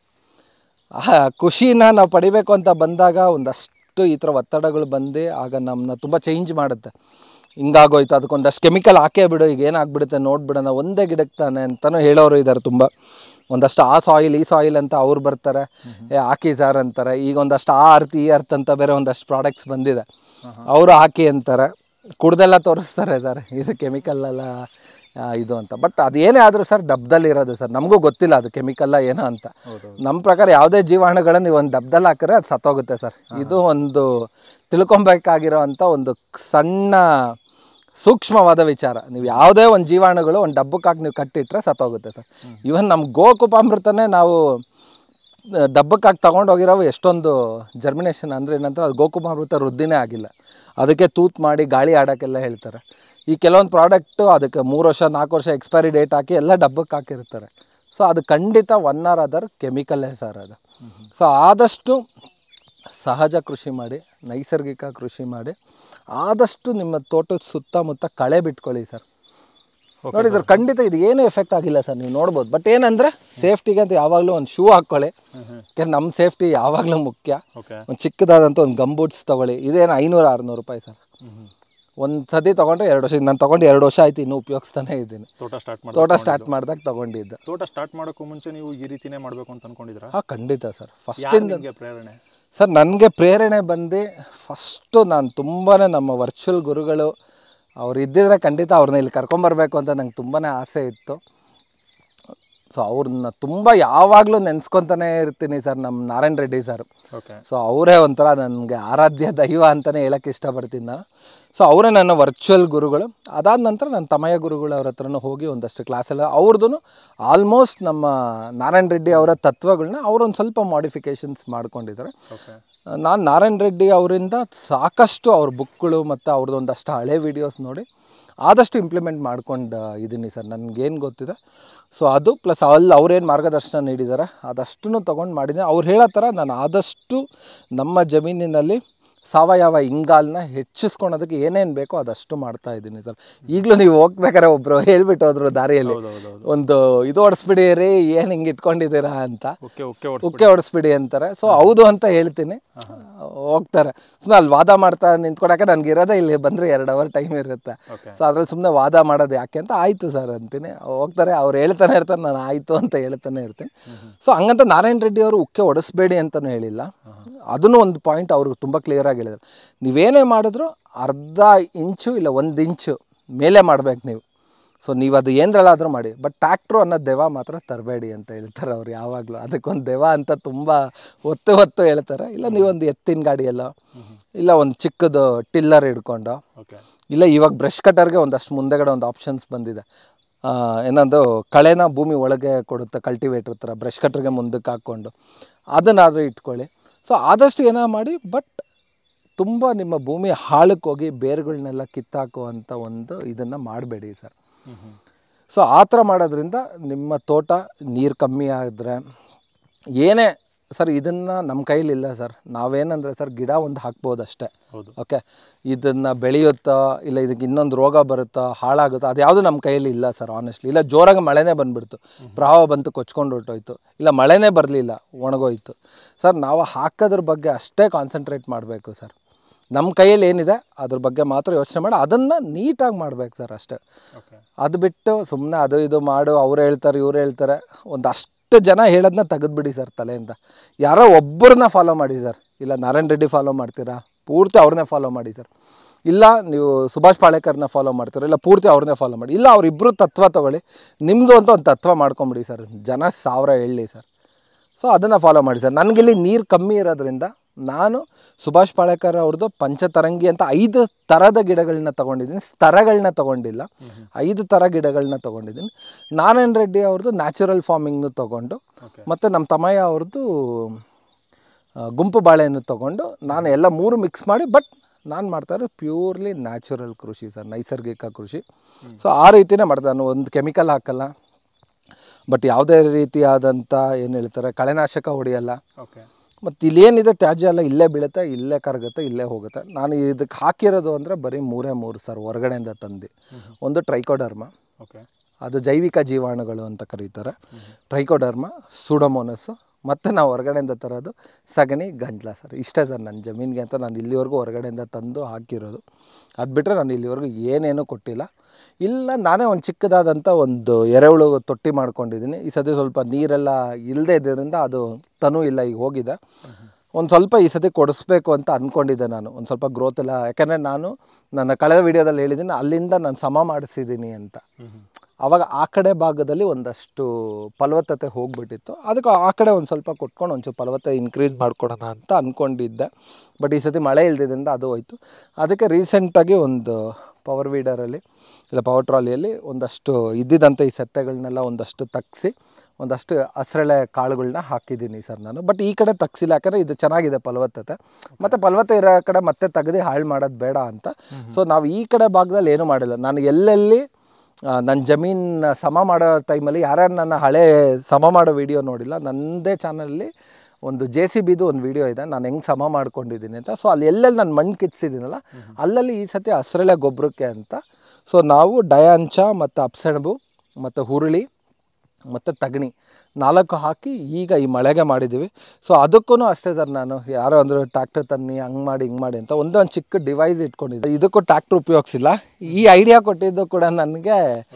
ಆ ಖುಷಿನ ನಾವು ಪಡಿಬೇಕು ಅಂತ ಬಂದಾಗ ಒಂದಷ್ಟು ಈ ಥರ ಒತ್ತಡಗಳು ಬಂದು ಆಗ ನಮ್ಮನ್ನ ತುಂಬ ಚೇಂಜ್ ಮಾಡುತ್ತೆ. ಹಿಂಗಾಗೋಯ್ತು, ಅದಕ್ಕೊಂದಷ್ಟು ಕೆಮಿಕಲ್ ಹಾಕೇ ಬಿಡು, ಈಗ ಏನಾಗ್ಬಿಡುತ್ತೆ ನೋಡ್ಬಿಡೋಣ, ಒಂದೇ ಗಿಡಕ್ಕೆ ತಾನೆ ಅಂತಲೂ ಹೇಳೋರು ಇದ್ದಾರೆ ತುಂಬ. ಒಂದಷ್ಟು ಆ ಸಾಯಿಲ್ ಈ ಸಾಯಿಲ್ ಅಂತ ಅವ್ರು ಬರ್ತಾರೆ, ಏ ಹಾಕಿ ಸರ್ ಅಂತಾರೆ. ಈಗ ಒಂದಷ್ಟು ಆ ಅರ್ತ್ ಈ ಅರ್ತ್ ಅಂತ ಬೇರೆ ಒಂದಷ್ಟು ಪ್ರಾಡಕ್ಟ್ಸ್ ಬಂದಿದೆ, ಅವರು ಹಾಕಿ ಅಂತಾರೆ, ಕುಡ್ದೆಲ್ಲ ತೋರಿಸ್ತಾರೆ ಸರ್ ಇದು ಕೆಮಿಕಲ್ಲೆಲ್ಲ ಇದು ಅಂತ. ಬಟ್ ಅದೇನೇ ಆದರೂ ಸರ್ ಡಬ್ದಲ್ಲಿ ಇರೋದು ಸರ್, ನಮಗೂ ಗೊತ್ತಿಲ್ಲ ಅದು ಕೆಮಿಕಲ್ಲ ಏನೋ ಅಂತ. ನಮ್ಮ ಪ್ರಕಾರ ಯಾವುದೇ ಜೀವಾಣುಗಳನ್ನು ನೀವು ಒಂದು ಡಬ್ದಲ್ಲಿ ಹಾಕಿದ್ರೆ ಅದು ಸತ್ತೋಗುತ್ತೆ ಸರ್. ಇದು ಒಂದು ತಿಳ್ಕೊಬೇಕಾಗಿರೋ ಅಂಥ ಒಂದು ಸಣ್ಣ ಸೂಕ್ಷ್ಮವಾದ ವಿಚಾರ. ನೀವು ಯಾವುದೇ ಒಂದು ಜೀವಾಣುಗಳು ಒಂದು ಡಬ್ಬಕ್ಕೆ ಹಾಕಿ ನೀವು ಕಟ್ಟಿಟ್ರೆ ಸತ್ತೋಗುತ್ತೆ ಸರ್. ಇವನ್ ನಮ್ಮ ಗೋಕುಪಾಮೃತನೇ ನಾವು ಡಬ್ಬಕ್ಕೆ ಹಾಕಿ ತೊಗೊಂಡೋಗಿರೋ ಎಷ್ಟೊಂದು ಜರ್ಮಿನೇಷನ್ ಅಂದರೆ ಏನಂತ, ಅದು ಗೋಕುಪಾಮೃತ ವೃದ್ಧಿನೇ ಆಗಿಲ್ಲ, ಅದಕ್ಕೆ ತೂತು ಮಾಡಿ ಗಾಳಿ ಆಡೋಕ್ಕೆಲ್ಲ ಹೇಳ್ತಾರೆ. ಈ ಕೆಲವೊಂದು ಪ್ರಾಡಕ್ಟು ಅದಕ್ಕೆ ಮೂರು ವರ್ಷ ನಾಲ್ಕು ವರ್ಷ ಎಕ್ಸ್ಪೈರಿ ಡೇಟ್ ಹಾಕಿ ಎಲ್ಲ ಡಬ್ಬಕ್ಕೆ ಹಾಕಿರ್ತಾರೆ. ಸೊ ಅದು ಖಂಡಿತ ಒನ್ ಆರ್ ಅದರ್ ಕೆಮಿಕಲ್ಲೇ ಸರ್ ಅದು. ಸೊ ಆದಷ್ಟು ಸಹಜ ಕೃಷಿ ಮಾಡಿ, ನೈಸರ್ಗಿಕ ಕೃಷಿ ಮಾಡಿ, ಆದಷ್ಟು ನಿಮ್ಮ ತೋಟದ ಸುತ್ತಮುತ್ತ ಕಳೆ ಬಿಟ್ಕೊಳ್ಳಿ ಸರ್. ನೋಡಿ ಸರ್, ಖಂಡಿತ ಇದು ಏನೂ ಎಫೆಕ್ಟ್ ಆಗಿಲ್ಲ ಸರ್, ನೀವು ನೋಡ್ಬೋದು. ಬಟ್ ಏನಂದರೆ ಸೇಫ್ಟಿಗೆ ಅಂತ ಯಾವಾಗಲೂ ಒಂದು ಶೂ ಹಾಕ್ಕೊಳ್ಳಿ, ಯಾಕೆಂದ್ರೆ ನಮ್ಮ ಸೇಫ್ಟಿ ಯಾವಾಗಲೂ ಮುಖ್ಯ. ಒಂದು ಚಿಕ್ಕದಾದಂಥ ಒಂದು ಗಂಬೂಟ್ಸ್ ತೊಗೊಳ್ಳಿ. ಇದೇನು ಐನೂರು ಆರುನೂರು ರೂಪಾಯಿ ಸರ್. ಒಂದು ಸತಿ ತೊಗೊಂಡ್ರೆ ಎರಡು ವರ್ಷ, ನಾನು ತೊಗೊಂಡು ಎರಡು ವರ್ಷ ಆಯ್ತು, ಇನ್ನೂ ಉಪಯೋಗಿಸ್ತಾನೆ ಇದ್ದೀನಿ. ತೋಟ ಸ್ಟಾರ್ಟ್ ಮಾಡಿ ತೋಟ ಸ್ಟಾರ್ಟ್ ಮಾಡಿದಾಗ ತೊಗೊಂಡಿದ್ದೆ. ತೋಟ ಸ್ಟಾರ್ಟ್ ಮಾಡೋಕ್ಕೂ ಮುಂಚೆ ನೀವು ಈ ರೀತಿನೇ ಮಾಡಬೇಕು ಅಂತ ಅನ್ಕೊಂಡಿದ್ದೀರಾ? ಹಾಂ, ಖಂಡಿತ ಸರ್. ಫಸ್ಟಿಂದ ಪ್ರೇರಣೆ ಸರ್, ನನಗೆ ಪ್ರೇರಣೆ ಬಂದು ಫಸ್ಟು ನಾನು ತುಂಬಾ ನಮ್ಮ ವರ್ಚುವಲ್ ಗುರುಗಳು ಅವ್ರು ಇದ್ದಿದ್ರೆ ಖಂಡಿತ ಅವ್ರನ್ನ ಇಲ್ಲಿ ಕರ್ಕೊಂಬರ್ಬೇಕು ಅಂತ ನಂಗೆ ತುಂಬಾ ಆಸೆ ಇತ್ತು. ಸೊ ಅವ್ರನ್ನ ತುಂಬ ಯಾವಾಗಲೂ ನೆನೆಸ್ಕೊತಾನೆ ಇರ್ತೀನಿ ಸರ್, ನಮ್ಮ Narayana Reddy sir. Okay. So ಅವರೇ ಒಂಥರ ನನಗೆ ಆರಾಧ್ಯ ದೈವ ಅಂತಲೇ ಹೇಳೋಕ್ಕೆ ಇಷ್ಟಪಡ್ತೀನಿ ನಾನು. ಸೊ ಅವರೇ ನನ್ನ ವರ್ಚುವಲ್ ಗುರುಗಳು. ಅದಾದ ನಂತರ ನನ್ನ ತಮಯ ಗುರುಗಳು ಅವ್ರ ಹತ್ರನೂ ಹೋಗಿ ಒಂದಷ್ಟು ಕ್ಲಾಸೆಲ್ಲ ಅವ್ರದ್ದು ಆಲ್ಮೋಸ್ಟ್ ನಮ್ಮ ನಾರಾಯಣ ರೆಡ್ಡಿ ಅವರ ತತ್ವಗಳನ್ನ ಅವರೊಂದು ಸ್ವಲ್ಪ ಮಾಡಿಫಿಕೇಷನ್ಸ್ ಮಾಡ್ಕೊಂಡಿದ್ದಾರೆ. ನಾನು ನಾರಾಯಣ ರೆಡ್ಡಿ ಅವರಿಂದ ಸಾಕಷ್ಟು ಅವ್ರ ಬುಕ್ಗಳು ಮತ್ತು ಅವ್ರದ್ದು ಒಂದಷ್ಟು ಹಳೆ ವೀಡಿಯೋಸ್ ನೋಡಿ ಆದಷ್ಟು ಇಂಪ್ಲಿಮೆಂಟ್ ಮಾಡ್ಕೊಂಡು ಇದ್ದೀನಿ ಸರ್, ನನಗೇನು ಗೊತ್ತಿದೆ. ಸೊ ಅದು ಪ್ಲಸ್ ಅಲ್ಲಿ ಅವ್ರೇನು ಮಾರ್ಗದರ್ಶನ ನೀಡಿದ್ದಾರೆ ಅದಷ್ಟನ್ನು ತೊಗೊಂಡು ಮಾಡಿದ್ದೀನಿ. ಅವ್ರು ಹೇಳೋ ಥರ ನಾನು ಆದಷ್ಟು ನಮ್ಮ ಜಮೀನಿನಲ್ಲಿ ಸಾವಯವ ಇಂಗಾಲನ್ನ ಹೆಚ್ಚಿಸ್ಕೊಳೋದಕ್ಕೆ ಏನೇನು ಬೇಕೋ ಅದಷ್ಟು ಮಾಡ್ತಾ ಇದ್ದೀನಿ ಸರ್. ಈಗಲೂ ನೀವು ಹೋಗ್ಬೇಕಾರೆ ಒಬ್ಬರು ಹೇಳ್ಬಿಟ್ಟು ಹೋದ್ರು ದಾರಿಯಲ್ಲಿ, ಒಂದು ಇದು ಹೊಡಿಸ್ಬಿಡಿ ರೀ, ಏನು ಹಿಂಗೆ ಇಟ್ಕೊಂಡಿದ್ದೀರಾ ಅಂತ, ಉಕ್ಕೆ ಹೊಡಿಸ್ಬಿಡಿ ಅಂತಾರೆ. ಸೊ ಹೌದು ಅಂತ ಹೇಳ್ತೀನಿ, ಹೋಗ್ತಾರೆ. ಸುಮ್ಮನೆ ಅಲ್ಲಿ ವಾದ ಮಾಡ್ತಾ ನಿಂತ್ಕೊಡಕ್ಕೆ ನನಗೆ ಇರೋದೇ ಇಲ್ಲಿ ಬಂದರೆ ಎರಡು ಅವರ್ ಟೈಮ್ ಇರುತ್ತೆ. ಸೊ ಅದ್ರಲ್ಲಿ ಸುಮ್ಮನೆ ವಾದ ಮಾಡೋದು ಯಾಕೆ ಅಂತ, ಆಯಿತು ಸರ್ ಅಂತೀನಿ, ಹೋಗ್ತಾರೆ. ಅವ್ರು ಹೇಳ್ತಾನೆ ಇರ್ತಾರೆ, ನಾನು ಆಯಿತು ಅಂತ ಹೇಳ್ತಾನೆ ಇರ್ತೀನಿ. ಸೊ ಹಂಗಂತ ನಾರಾಯಣ ರೆಡ್ಡಿ ಅವರು ಉಕ್ಕೆ ಹೊಡಿಸ್ಬೇಡಿ ಅಂತಲೂ ಹೇಳಿಲ್ಲ. ಅದನ್ನು ಒಂದು ಪಾಯಿಂಟ್ ಅವ್ರಿಗೆ ತುಂಬ ಕ್ಲಿಯರಾಗಿ ಹೇಳಿದ್ರು, ನೀವೇನೇ ಮಾಡಿದ್ರು ಅರ್ಧ ಇಂಚು ಇಲ್ಲ ಒಂದು ಇಂಚು ಮೇಲೆ ಮಾಡ್ಬೇಕು ನೀವು. ಸೊ ನೀವು ಅದು ಏನರಲ್ಲಾದರೂ ಮಾಡಿ, ಬಟ್ ಟ್ಯಾಕ್ಟ್ರು ಅನ್ನೋ ದೆವ್ವ ಮಾತ್ರ ತರಬೇಡಿ ಅಂತ ಹೇಳ್ತಾರೆ ಅವ್ರು ಯಾವಾಗಲೂ. ಅದಕ್ಕೊಂದು ದೆವ್ವ ಅಂತ ತುಂಬ ಹೊತ್ತು ಹೊತ್ತು ಹೇಳ್ತಾರೆ. ಇಲ್ಲ ನೀವೊಂದು ಎತ್ತಿನ ಗಾಡಿಯಲ್ಲೋ ಇಲ್ಲ ಒಂದು ಚಿಕ್ಕದು ಟಿಲ್ಲರ್ ಹಿಡ್ಕೊಂಡು, ಇಲ್ಲ ಇವಾಗ ಬ್ರಷ್ ಕಟ್ಟರ್ಗೆ ಒಂದಷ್ಟು ಮುಂದೆಗಡೆ ಒಂದು ಆಪ್ಷನ್ಸ್ ಬಂದಿದೆ, ಏನೊಂದು ಕಳೆನ ಭೂಮಿ ಒಳಗೆ ಕೊಡುತ್ತೆ ಕಲ್ಟಿವೇಟ್ರ್ ಥರ, ಬ್ರಷ್ ಕಟ್ರಿಗೆ ಮುಂದಕ್ಕೆ ಹಾಕ್ಕೊಂಡು ಅದನ್ನಾದರೂ ಇಟ್ಕೊಳ್ಳಿ. ಸೊ ಆದಷ್ಟು ಏನೋ ಮಾಡಿ, ಬಟ್ ತುಂಬ ನಿಮ್ಮ ಭೂಮಿ ಹಾಳಕ್ಕೆ ಹೋಗಿ ಬೇರುಗಳನ್ನೆಲ್ಲ ಕಿತ್ತಾಕುವಂಥ ಒಂದು ಇದನ್ನು ಮಾಡಬೇಡಿ ಸರ್. ಸೊ ಆ ಥರ ಮಾಡೋದ್ರಿಂದ ನಿಮ್ಮ ತೋಟ ನೀರು ಕಮ್ಮಿ ಆದರೆ ಏನೇ ಸರ್, ಇದನ್ನು ನಮ್ಮ ಕೈಲಿಲ್ಲ ಸರ್. ನಾವೇನಂದರೆ ಸರ್, ಗಿಡ ಒಂದು ಹಾಕ್ಬೋದು ಅಷ್ಟೇ. ಓಕೆ, ಇದನ್ನು ಬೆಳೆಯುತ್ತಾ ಇಲ್ಲ ಇದಕ್ಕೆ ಇನ್ನೊಂದು ರೋಗ ಬರುತ್ತಾ ಹಾಳಾಗುತ್ತಾ ಅದು ಯಾವುದು ನಮ್ಮ ಕೈಯಲ್ಲಿ ಇಲ್ಲ ಸರ್ ಆನೆಸ್ಟ್ಲಿ. ಇಲ್ಲ ಜೋರಾಗಿ ಮಳೆನೇ ಬಂದುಬಿಡ್ತು, ಪ್ರವಾಹ ಬಂತು ಕೊಚ್ಕೊಂಡು ಹೊರಟೋಯ್ತು, ಇಲ್ಲ ಮಳೆನೇ ಬರಲಿಲ್ಲ ಒಣಗೋಯ್ತು ಸರ್, ನಾವು ಹಾಕೋದ್ರ ಬಗ್ಗೆ ಅಷ್ಟೇ ಕಾನ್ಸಂಟ್ರೇಟ್ ಮಾಡಬೇಕು ಸರ್. ನಮ್ಮ ಕೈಯಲ್ಲಿ ಏನಿದೆ ಅದ್ರ ಬಗ್ಗೆ ಮಾತ್ರ ಯೋಚನೆ ಮಾಡಿ ಅದನ್ನು ನೀಟಾಗಿ ಮಾಡ್ಬೇಕು ಸರ್ ಅಷ್ಟೇ. ಅದು ಬಿಟ್ಟು ಸುಮ್ಮನೆ ಅದು ಇದು ಮಾಡು, ಅವ್ರು ಹೇಳ್ತಾರೆ ಇವ್ರು ಹೇಳ್ತಾರೆ, ಒಂದಷ್ಟು ಜನ ಹೇಳೋದನ್ನ ತೆಗೆದುಬಿಡಿ ಸರ್ ತಲೆಯಿಂದ. ಯಾರೋ ಒಬ್ಬರನ್ನ ಫಾಲೋ ಮಾಡಿ ಸರ್. ಇಲ್ಲ ನಾರಾಯಣ್ ರೆಡ್ಡಿ ಫಾಲೋ ಮಾಡ್ತೀರಾ, ಪೂರ್ತಿ ಅವ್ರನ್ನೇ ಫಾಲೋ ಮಾಡಿ ಸರ್. ಇಲ್ಲ ನೀವು ಸುಭಾಷ್ ಪಾಳೇಕರ್ನ ಫಾಲೋ ಮಾಡ್ತೀರಾ, ಇಲ್ಲ ಪೂರ್ತಿ ಅವ್ರನ್ನೇ ಫಾಲೋ ಮಾಡಿ. ಇಲ್ಲ ಅವರಿಬ್ಬರು ತತ್ವ ತೊಗೊಳ್ಳಿ, ನಿಮ್ಮದು ಅಂತ ಒಂದು ತತ್ವ ಮಾಡ್ಕೊಂಬಿಡಿ ಸರ್. ಜನ ಸಾವಿರ ಹೇಳಲಿ ಸರ್. ಸೊ ಅದನ್ನು ಫಾಲೋ ಮಾಡಿ ಸರ್. ನನಗಿಲ್ಲಿ ನೀರು ಕಮ್ಮಿ ಇರೋದ್ರಿಂದ ನಾನು ಸುಭಾಷ್ ಪಾಳೇಕರ್ ಅವ್ರದ್ದು ಪಂಚತರಂಗಿ ಅಂತ ಐದು ಥರದ ಗಿಡಗಳನ್ನ ತೊಗೊಂಡಿದ್ದೀನಿ, ಸ್ತರಗಳನ್ನ ತೊಗೊಂಡಿಲ್ಲ. ಐದು ಥರ ಗಿಡಗಳನ್ನ ತೊಗೊಂಡಿದ್ದೀನಿ. ನಾರಾಯಣ್ ರೆಡ್ಡಿ ಅವ್ರದ್ದು ನ್ಯಾಚುರಲ್ ಫಾರ್ಮಿಂಗ್ನು ತೊಗೊಂಡು, ಮತ್ತು ನಮ್ಮ ತಮ್ಮಯ್ಯ ಅವ್ರದ್ದು ಗುಂಪು ಬಾಳೆಯನ್ನು ತೊಗೊಂಡು ನಾನು ಎಲ್ಲ ಮೂರು ಮಿಕ್ಸ್ ಮಾಡಿ, ಬಟ್ ನಾನು ಮಾಡ್ತಾಯಿರೋದು ಪ್ಯೂರ್ಲಿ ನ್ಯಾಚುರಲ್ ಕೃಷಿ ಸರ್, ನೈಸರ್ಗಿಕ ಕೃಷಿ. ಸೊ ಆ ರೀತಿಯೇ ಮಾಡ್ತಾರೆ. ನಾನು ಒಂದು ಕೆಮಿಕಲ್ ಹಾಕಲ್ಲ, ಬಟ್ ಯಾವುದೇ ರೀತಿಯಾದಂಥ ಏನು ಹೇಳ್ತಾರೆ ಕಳೆನಾಶಕ ಹೊಡೆಯಲ್ಲ. ಮತ್ತು ಇಲ್ಲೇನಿದೆ ತ್ಯಾಜ್ಯ ಎಲ್ಲ ಇಲ್ಲೇ ಬೀಳುತ್ತೆ, ಇಲ್ಲೇ ಕರಗುತ್ತೆ, ಇಲ್ಲೇ ಹೋಗುತ್ತೆ. ನಾನು ಇದಕ್ಕೆ ಹಾಕಿರೋದು ಅಂದರೆ ಬರೀ ಮೂರೇ ಮೂರು ಸರ್ ಹೊರಗಡೆಯಿಂದ ತಂದು. ಒಂದು ಟ್ರೈಕೋಡರ್ಮ, ಅದು ಜೈವಿಕ ಜೀವಾಣುಗಳು ಅಂತ ಕರೀತಾರೆ, ಟ್ರೈಕೋಡರ್ಮ, ಸೂಡೋಮೋನಸ್ಸು, ಮತ್ತು ನಾವು ಹೊರಗಡೆಯಿಂದ ತರೋದು ಸಗಣಿ, ಗಂಜಲ ಸರ್. ಇಷ್ಟೇ ಸರ್ ನನ್ನ ಜಮೀನಿಗೆ ಅಂತ ನಾನು ಇಲ್ಲಿವರೆಗೂ ಹೊರಗಡೆಯಿಂದ ತಂದು ಹಾಕಿರೋದು. ಅದು ಬಿಟ್ಟರೆ ನಾನು ಇಲ್ಲಿವರೆಗೂ ಏನೇನೂ ಕೊಟ್ಟಿಲ್ಲ. ಇಲ್ಲ ನಾನೇ ಒಂದು ಚಿಕ್ಕದಾದಂಥ ಒಂದು ಎರೆಹುಳು ತೊಟ್ಟಿ ಮಾಡ್ಕೊಂಡಿದ್ದೀನಿ. ಈ ಸತಿ ಸ್ವಲ್ಪ ನೀರೆಲ್ಲ ಇಲ್ಲದೆ ಇದ್ದರಿಂದ ಅದು ತನೂ ಇಲ್ಲ, ಈಗ ಹೋಗಿದೆ. ಒಂದು ಸ್ವಲ್ಪ ಈ ಸತಿ ಕೊಡಿಸ್ಬೇಕು ಅಂತ ಅಂದ್ಕೊಂಡಿದ್ದೆ ನಾನು, ಒಂದು ಸ್ವಲ್ಪ ಗ್ರೋತ್ ಎಲ್ಲ. ಯಾಕೆಂದರೆ ನಾನು ನನ್ನ ಕಳೆದ ವೀಡಿಯೋದಲ್ಲಿ ಹೇಳಿದ್ದೀನಿ ಅಲ್ಲಿಂದ ನಾನು ಸಮ ಮಾಡಿಸಿದ್ದೀನಿ ಅಂತ. ಆವಾಗ ಆ ಕಡೆ ಭಾಗದಲ್ಲಿ ಒಂದಷ್ಟು ಫಲವತ್ತತೆ ಹೋಗಿಬಿಟ್ಟಿತ್ತು. ಅದಕ್ಕೆ ಆ ಕಡೆ ಒಂದು ಸ್ವಲ್ಪ ಕೊಟ್ಕೊಂಡು ಒಂಚೂರು ಫಲವತ್ತತೆ ಇನ್ಕ್ರೀಸ್ ಮಾಡ್ಕೊಡೋಣ ಅಂತ ಅಂದ್ಕೊಂಡಿದ್ದೆ. ಬಟ್ ಈ ಸತಿ ಮಳೆ ಇಲ್ದಿದ್ದರಿಂದ ಅದು ಹೋಯ್ತು. ಅದಕ್ಕೆ ರೀಸೆಂಟಾಗಿ ಒಂದು ಪವರ್ ವೀಡರಲ್ಲಿ ಇಲ್ಲ ಪವರ್ ಟ್ರಾಲಿಯಲ್ಲಿ ಒಂದಷ್ಟು ಇದ್ದಿದ್ದಂಥ ಈ ಸತ್ತೆಗಳನ್ನೆಲ್ಲ ಒಂದಷ್ಟು ತಗ್ಸಿ ಒಂದಷ್ಟು ಹಸಿರೆಳೆ ಕಾಳುಗಳನ್ನ ಹಾಕಿದ್ದೀನಿ ಸರ್ ನಾನು. ಬಟ್ ಈ ಕಡೆ ತಗ್ಸಿಲ್ಲ, ಯಾಕಂದರೆ ಇದು ಚೆನ್ನಾಗಿದೆ ಫಲವತ್ತತೆ, ಮತ್ತು ಫಲವತ್ತತೆ ಇರೋ ಕಡೆ ಮತ್ತೆ ತೆಗೆದು ಹಾಳು ಮಾಡೋದು ಬೇಡ ಅಂತ. ಸೊ ನಾವು ಈ ಕಡೆ ಭಾಗದಲ್ಲಿ ಏನೂ ಮಾಡಿಲ್ಲ. ನಾನು ಎಲ್ಲೆಲ್ಲಿ ನನ್ನ ಜಮೀನು ಸಮ ಮಾಡೋ ಟೈಮಲ್ಲಿ ಯಾರ್ಯಾರು ನನ್ನ ಹಳೆ ಸಮ ಮಾಡೋ ವೀಡಿಯೋ ನೋಡಿಲ್ಲ, ನನ್ನದೇ ಚಾನಲಲ್ಲಿ ಒಂದು ಜೆ ಸಿ ಬಿದು ಒಂದು ವೀಡಿಯೋ ಇದೆ, ನಾನು ಹೆಂಗೆ ಸಮ ಮಾಡ್ಕೊಂಡಿದ್ದೀನಿ ಅಂತ. ಸೊ ಅಲ್ಲಿ ಎಲ್ಲೆಲ್ಲಿ ನಾನು ಮಣ್ಣು ಕಿತ್ಸಿದ್ದೀನಲ್ಲ ಅಲ್ಲಲ್ಲಿ ಈ ಸತಿ ಹಸಿರೆಳೆ ಗೊಬ್ಬರಕ್ಕೆ ಅಂತ ಸೊ ನಾವು ಡಯಾಂಚ ಮತ್ತು ಅಪ್ಸೆಣಬು ಮತ್ತು ಹುರುಳಿ ಮತ್ತು ತಗಣಿ ನಾಲ್ಕು ಹಾಕಿ ಈಗ ಈ ಮಳೆಗೆ ಮಾಡಿದ್ದೀವಿ. ಸೊ ಅದಕ್ಕೂ ಅಷ್ಟೇ ಸರ್, ನಾನು ಯಾರೋ ಅಂದರು ಟ್ಯಾಕ್ಟ್ರ್ ತನ್ನಿ ಹಂಗೆ ಮಾಡಿ ಹಿಂಗೆ ಮಾಡಿ ಅಂತ ಒಂದೊಂದು ಚಿಕ್ಕ ಡಿವೈಸ್ ಇಟ್ಕೊಂಡಿದ್ದೆ. ಇದಕ್ಕೂ ಟ್ಯಾಕ್ಟ್ರ್ ಉಪಯೋಗಿಸಿಲ್ಲ. ಈ ಐಡಿಯಾ ಕೊಟ್ಟಿದ್ದು ಕೂಡ ನನಗೆ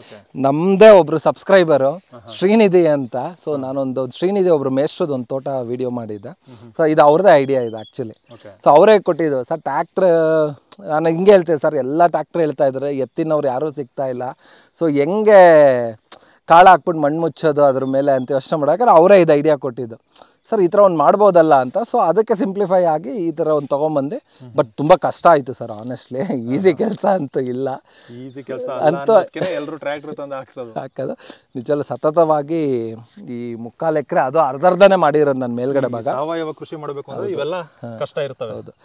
ನಮ್ಮದೇ ಒಬ್ಬರು ಸಬ್ಸ್ಕ್ರೈಬರು ಶ್ರೀನಿಧಿ ಅಂತ. ಸೊ ನಾನೊಂದು ಶ್ರೀನಿಧಿ ಒಬ್ಬರು ಮೇಷ್ಟ್ರದ್ದು ಒಂದು ತೋಟ ವೀಡಿಯೋ ಮಾಡಿದ್ದೆ. ಸೊ ಇದು ಅವ್ರದ್ದೇ ಐಡಿಯಾ ಇದು ಆ್ಯಕ್ಚುಲಿ. ಸೊ ಅವರೇ ಕೊಟ್ಟಿದ್ದು ಸರ್ ಟ್ಯಾಕ್ಟ್ರ್. ನಾನು ಹಿಂಗೆ ಹೇಳ್ತೇನೆ ಸರ್, ಎಲ್ಲ ಟ್ಯಾಕ್ಟ್ರ್ ಹೇಳ್ತಾ ಇದ್ದಾರೆ, ಎತ್ತಿನವ್ರು ಯಾರೂ ಸಿಗ್ತಾ ಇಲ್ಲ. ಸೊ ಹೆಂಗೆ ಕಾಳು ಹಾಕ್ಬಿಟ್ಟು ಮಣ್ಣು ಮುಚ್ಚೋದು ಅದ್ರ ಮೇಲೆ ಅಂತ ಯೋಚನೆ ಮಾಡೋಕೆ ಅವರೇ ಇದು ಐಡಿಯಾ ಕೊಟ್ಟಿದ್ದು. ಸರ್ ಈ ಥರ ಒಂದು ಮಾಡ್ಬೋದಲ್ಲ ಅಂತ. ಸೊ ಅದಕ್ಕೆ ಸಿಂಪ್ಲಿಫೈ ಆಗಿ ಈ ಥರ ಒಂದು ತೊಗೊಂಬಂದು. ಬಟ್ ತುಂಬ ಕಷ್ಟ ಆಯಿತು ಸರ್, ಆನೆಸ್ಟ್ಲಿ. ಈಸಿ ಕೆಲಸ ಅಂತೂ ಇಲ್ಲ, ಈಸಿ ಕೆಲಸ ಅಂತೂ ಎಲ್ಲರೂ ಟ್ರ್ಯಾಕ್ಟರ್ ತಂದು ಹಾಕ್ಸೋದು ಹಾಕೋದು ನಿಜವಲ್ಲ. ಸತತವಾಗಿ ಈ ಮುಕ್ಕಾಲು ಎಕರೆ ಅದು ಅರ್ಧರ್ಧನೇ ಮಾಡಿರೋದು ನನ್ನ ಮೇಲ್ಗಡೆ ಭಾಗ. ಸಾವಯವ ಕೃಷಿ ಮಾಡಬೇಕು ಅಂದರೆ ಇವೆಲ್ಲ ಕಷ್ಟ ಇರ್ತವೆ. ಹೌದು,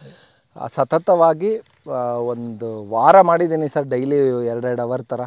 ಸತತವಾಗಿ ಒಂದು ವಾರ ಮಾಡಿದ್ದೀನಿ ಸರ್, ಡೈಲಿ ಎರಡೆರಡು ಅವರ್ ಥರ.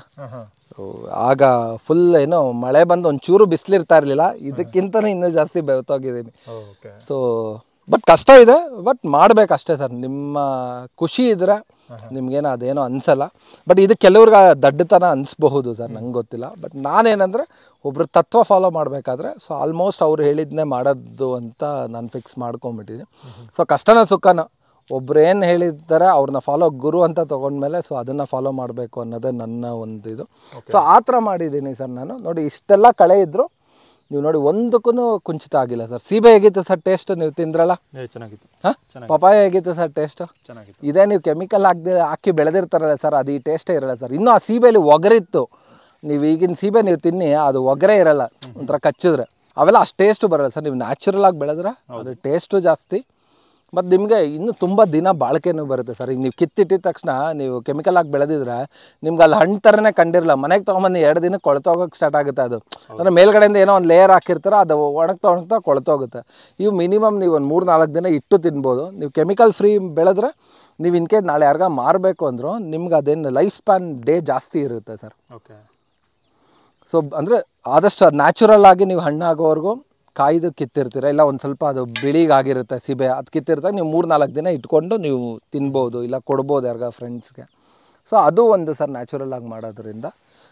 ಆಗ ಫುಲ್ ಏನೋ ಮಳೆ ಬಂದು ಒಂಚೂರು ಬಿಸಿಲಿರ್ತಾ ಇರಲಿಲ್ಲ, ಇದಕ್ಕಿಂತಲೂ ಇನ್ನೂ ಜಾಸ್ತಿ ಬೆವತೋಗಿದ್ದೀನಿ. ಸೊ ಬಟ್ ಕಷ್ಟ ಇದೆ, ಬಟ್ ಮಾಡಬೇಕಷ್ಟೇ ಸರ್. ನಿಮ್ಮ ಖುಷಿ ಇದ್ರೆ ನಿಮ್ಗೇನೋ ಅದೇನೋ ಅನಿಸಲ್ಲ. ಬಟ್ ಇದು ಕೆಲವ್ರಿಗೆ ದಡ್ಡತನ ಅನಿಸ್ಬಹುದು ಸರ್, ನಂಗೆ ಗೊತ್ತಿಲ್ಲ. ಬಟ್ ನಾನೇನಂದರೆ ಒಬ್ಬರು ತತ್ವ ಫಾಲೋ ಮಾಡಬೇಕಾದ್ರೆ ಸೊ ಆಲ್ಮೋಸ್ಟ್ ಅವ್ರು ಹೇಳಿದ್ದನ್ನೇ ಮಾಡೋದು ಅಂತ ನಾನು ಫಿಕ್ಸ್ ಮಾಡ್ಕೊಂಬಿಟ್ಟಿದ್ದೀನಿ. ಸೊ ಕಷ್ಟನ ಸುಖನ ಒಬ್ರು ಏನು ಹೇಳಿದ್ದಾರೆ ಅವ್ರನ್ನ ಫಾಲೋ ಗುರು ಅಂತ ತೊಗೊಂಡ್ಮೇಲೆ ಸೊ ಅದನ್ನು ಫಾಲೋ ಮಾಡಬೇಕು ಅನ್ನೋದೇ ನನ್ನ ಒಂದು ಇದು. ಸೊ ಆ ಥರ ಮಾಡಿದ್ದೀನಿ ಸರ್ ನಾನು. ನೋಡಿ ಇಷ್ಟೆಲ್ಲ ಕಳೆ ಇದ್ದರು ನೀವು ನೋಡಿ ಒಂದಕ್ಕೂ ಕುಂಚಿತ ಆಗಿಲ್ಲ ಸರ್. ಸೀಬೆ ಹೇಗಿತ್ತು ಸರ್ ಟೇಸ್ಟ್? ನೀವು ತಿಂದ್ರಲ್ಲ, ಚೆನ್ನಾಗಿತ್ತು. ಹಾಂ, ಪಪಾಯ ಹೇಗಿತ್ತು ಸರ್ ಟೇಸ್ಟು? ಚೆನ್ನಾಗಿತ್ತು. ಇದೇ ನೀವು ಕೆಮಿಕಲ್ ಹಾಕಿ ಹಾಕಿ ಬೆಳೆದಿರ್ತಾರಲ್ಲ ಸರ್, ಅದು ಈ ಟೇಸ್ಟೇ ಇರಲ್ಲ ಸರ್. ಇನ್ನೂ ಆ ಸೀಬೆಯಲ್ಲಿ ಒಗರಿತ್ತು. ನೀವು ಈಗಿನ ಸೀಬೆ ನೀವು ತಿನ್ನಿ, ಅದು ಒಗರೇ ಇರಲ್ಲ, ಒಂಥರ ಕಚ್ಚಿದ್ರೆ ಅವೆಲ್ಲ ಅಷ್ಟು ಟೇಸ್ಟು ಬರಲ್ಲ ಸರ್. ನೀವು ನ್ಯಾಚುರಲ್ ಆಗಿ ಬೆಳೆದ್ರೆ ಅದು ಟೇಸ್ಟು ಜಾಸ್ತಿ, ಮತ್ತು ನಿಮಗೆ ಇನ್ನೂ ತುಂಬ ದಿನ ಬಾಳಿಕೆನೂ ಬರುತ್ತೆ ಸರ್. ಈಗ ನೀವು ಕಿತ್ತಿಟ್ಟಿದ ತಕ್ಷಣ ನೀವು ಕೆಮಿಕಲ್ ಹಾಕಿ ಬೆಳೆದಿದ್ರೆ ನಿಮ್ಗೆ ಅಲ್ಲಿ ಹಣ್ಣು ಥರನೇ ಕಂಡಿರಲ್ಲ, ಮನೆಗೆ ತೊಗೊಂಬಂದು ಎರಡು ದಿನಕ್ಕೆ ಕೊಳ್ತೋಗೋಕ್ಕೆ ಸ್ಟಾರ್ಟ್ ಆಗುತ್ತೆ. ಅದು ಅಂದರೆ ಮೇಲ್ಗಡೆಯಿಂದ ಏನೋ ಒಂದು ಲೇಯರ್ ಹಾಕಿರ್ತಾರೆ, ಅದು ಒಣಗ್ತಾ ಒಣಗ್ತಾ ಕೊಳ್ತೋಗುತ್ತೆ. ಇವು ಮಿನಿಮಮ್ ನೀವು ಒಂದು ಮೂರು ನಾಲ್ಕು ದಿನ ಇಟ್ಟು ತಿನ್ಬೋದು. ನೀವು ಕೆಮಿಕಲ್ ಫ್ರೀ ಬೆಳೆದ್ರೆ ನೀವು ಇನ್ಕೇಸ್ ನಾಳೆ ಯಾರಿಗ ಮಾರಬೇಕು ಅಂದರೂ ನಿಮ್ಗೆ ಅದೇನು ಲೈಫ್ ಸ್ಪ್ಯಾನ್ ಡೇ ಜಾಸ್ತಿ ಇರುತ್ತೆ ಸರ್. ಓಕೆ. ಸೊ ಅಂದರೆ ಆದಷ್ಟು ಅದು ನ್ಯಾಚುರಲ್ ಆಗಿ ನೀವು ಹಣ್ಣಾಗೋವರೆಗೂ ಕಾಯ್ದು ಕಿತ್ತಿರ್ತೀರ, ಇಲ್ಲ ಒಂದು ಸ್ವಲ್ಪ ಅದು ಬಿಳಿಗಾಗಿರುತ್ತೆ ಸೀಬೆ, ಅದು ಕಿತ್ತಿರ್ತಾಗ ನೀವು ಮೂರು ನಾಲ್ಕು ದಿನ ಇಟ್ಕೊಂಡು ನೀವು ತಿನ್ಬೋದು, ಇಲ್ಲ ಕೊಡ್ಬೋದು ಯಾರಿಗ ಫ್ರೆಂಡ್ಸ್ಗೆ. ಸೊ ಅದು ಒಂದು ಸರ್ ನ್ಯಾಚುರಲ್ ಆಗಿ ಮಾಡೋದ್ರಿಂದ.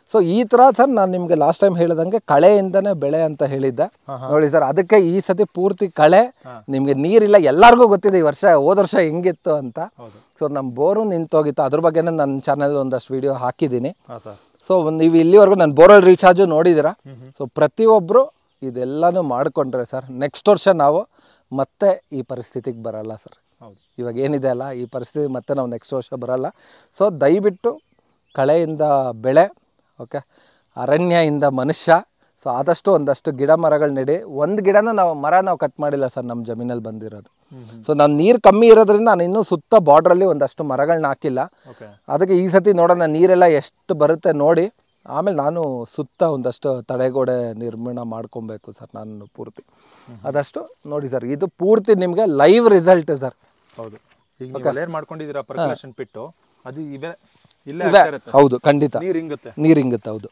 ಸೊ ಈ ಥರ ಸರ್ ನಾನು ನಿಮಗೆ ಲಾಸ್ಟ್ ಟೈಮ್ ಹೇಳಿದಂಗೆ ಕಳೆಯಿಂದನೇ ಬೆಳೆ ಅಂತ ಹೇಳಿದ್ದೆ ನೋಡಿ ಸರ್. ಅದಕ್ಕೆ ಈ ಸತಿ ಪೂರ್ತಿ ಕಳೆ, ನಿಮಗೆ ನೀರಿಲ್ಲ. ಎಲ್ಲರಿಗೂ ಗೊತ್ತಿದೆ ಈ ವರ್ಷ ಹೋದ ವರ್ಷ ಹೆಂಗಿತ್ತು ಅಂತ. ಸೊ ನಮ್ಮ ಬೋರು ನಿಂತೋಗಿತ್ತು, ಅದ್ರ ಬಗ್ಗೆನೇ ನನ್ನ ಚಾನಲ್ ಒಂದಷ್ಟು ವಿಡಿಯೋ ಹಾಕಿದ್ದೀನಿ. ಸೊ ನೀವು ಇಲ್ಲಿವರೆಗೂ ನನ್ನ ಬೋರಲ್ಲಿ ರೀಚಾರ್ಜು ನೋಡಿದ್ದೀರಾ. ಸೊ ಪ್ರತಿಯೊಬ್ಬರು ಇದೆಲ್ಲನೂ ಮಾಡಿಕೊಂಡ್ರೆ ಸರ್ ನೆಕ್ಸ್ಟ್ ವರ್ಷ ನಾವು ಮತ್ತೆ ಈ ಪರಿಸ್ಥಿತಿಗೆ ಬರಲ್ಲ ಸರ್. ಇವಾಗ ಏನಿದೆ ಅಲ್ಲ ಈ ಪರಿಸ್ಥಿತಿ ಮತ್ತೆ ನಾವು ನೆಕ್ಸ್ಟ್ ವರ್ಷ ಬರಲ್ಲ. ಸೊ ದಯವಿಟ್ಟು ಕಳೆಯಿಂದ ಬೆಳೆ, ಓಕೆ, ಅರಣ್ಯದಿಂದ ಮನುಷ್ಯ. ಸೊ ಆದಷ್ಟು ಒಂದಷ್ಟು ಗಿಡ ಮರಗಳು ನೆಡಿ. ಒಂದು ಗಿಡನ ನಾವು ಮರ ನಾವು ಕಟ್ ಮಾಡಿಲ್ಲ ಸರ್ ನಮ್ಮ ಜಮೀನಲ್ಲಿ ಬಂದಿರೋದು. ಸೊ ನಾನು ನೀರು ಕಮ್ಮಿ ಇರೋದ್ರಿಂದ ನಾನು ಇನ್ನೂ ಸುತ್ತ ಬಾರ್ಡ್ರಲ್ಲಿ ಒಂದಷ್ಟು ಮರಗಳನ್ನ ಹಾಕಿಲ್ಲ. ಅದಕ್ಕೆ ಈ ಸತಿ ನೋಡೋಣ ನೀರೆಲ್ಲ ಎಷ್ಟು ಬರುತ್ತೆ ನೋಡಿ, ಆಮೇಲೆ ನಾನು ಸುತ್ತ ಒಂದಷ್ಟು ತಡೆಗೋಡೆ ನಿರ್ಮಾಣ ಮಾಡ್ಕೊಬೇಕು ಸರ್ ನಾನು ಪೂರ್ತಿ. ಅದಷ್ಟು ನೋಡಿ ಸರ್, ಇದು ಪೂರ್ತಿ ನಿಮಗೆ ಲೈವ್ ರಿಸಲ್ಟ್ ಸರ್. ಹೌದು, ಈಗ ನೀವು ಲೇಯರ್ ಮಾಡ್ಕೊಂಡಿದ್ದೀರಾ ಪರ್ಕಲೇಷನ್ ಪಿಟ್ಟು, ಅದು ಇವೆ ಇಲ್ಲೇ ಇರುತ್ತೆ. ಹೌದು, ಖಂಡಿತ ನೀರು ಹಿಂಗುತ್ತೆ, ನೀರು ಹಿಂಗುತ್ತೆ. ಹೌದು,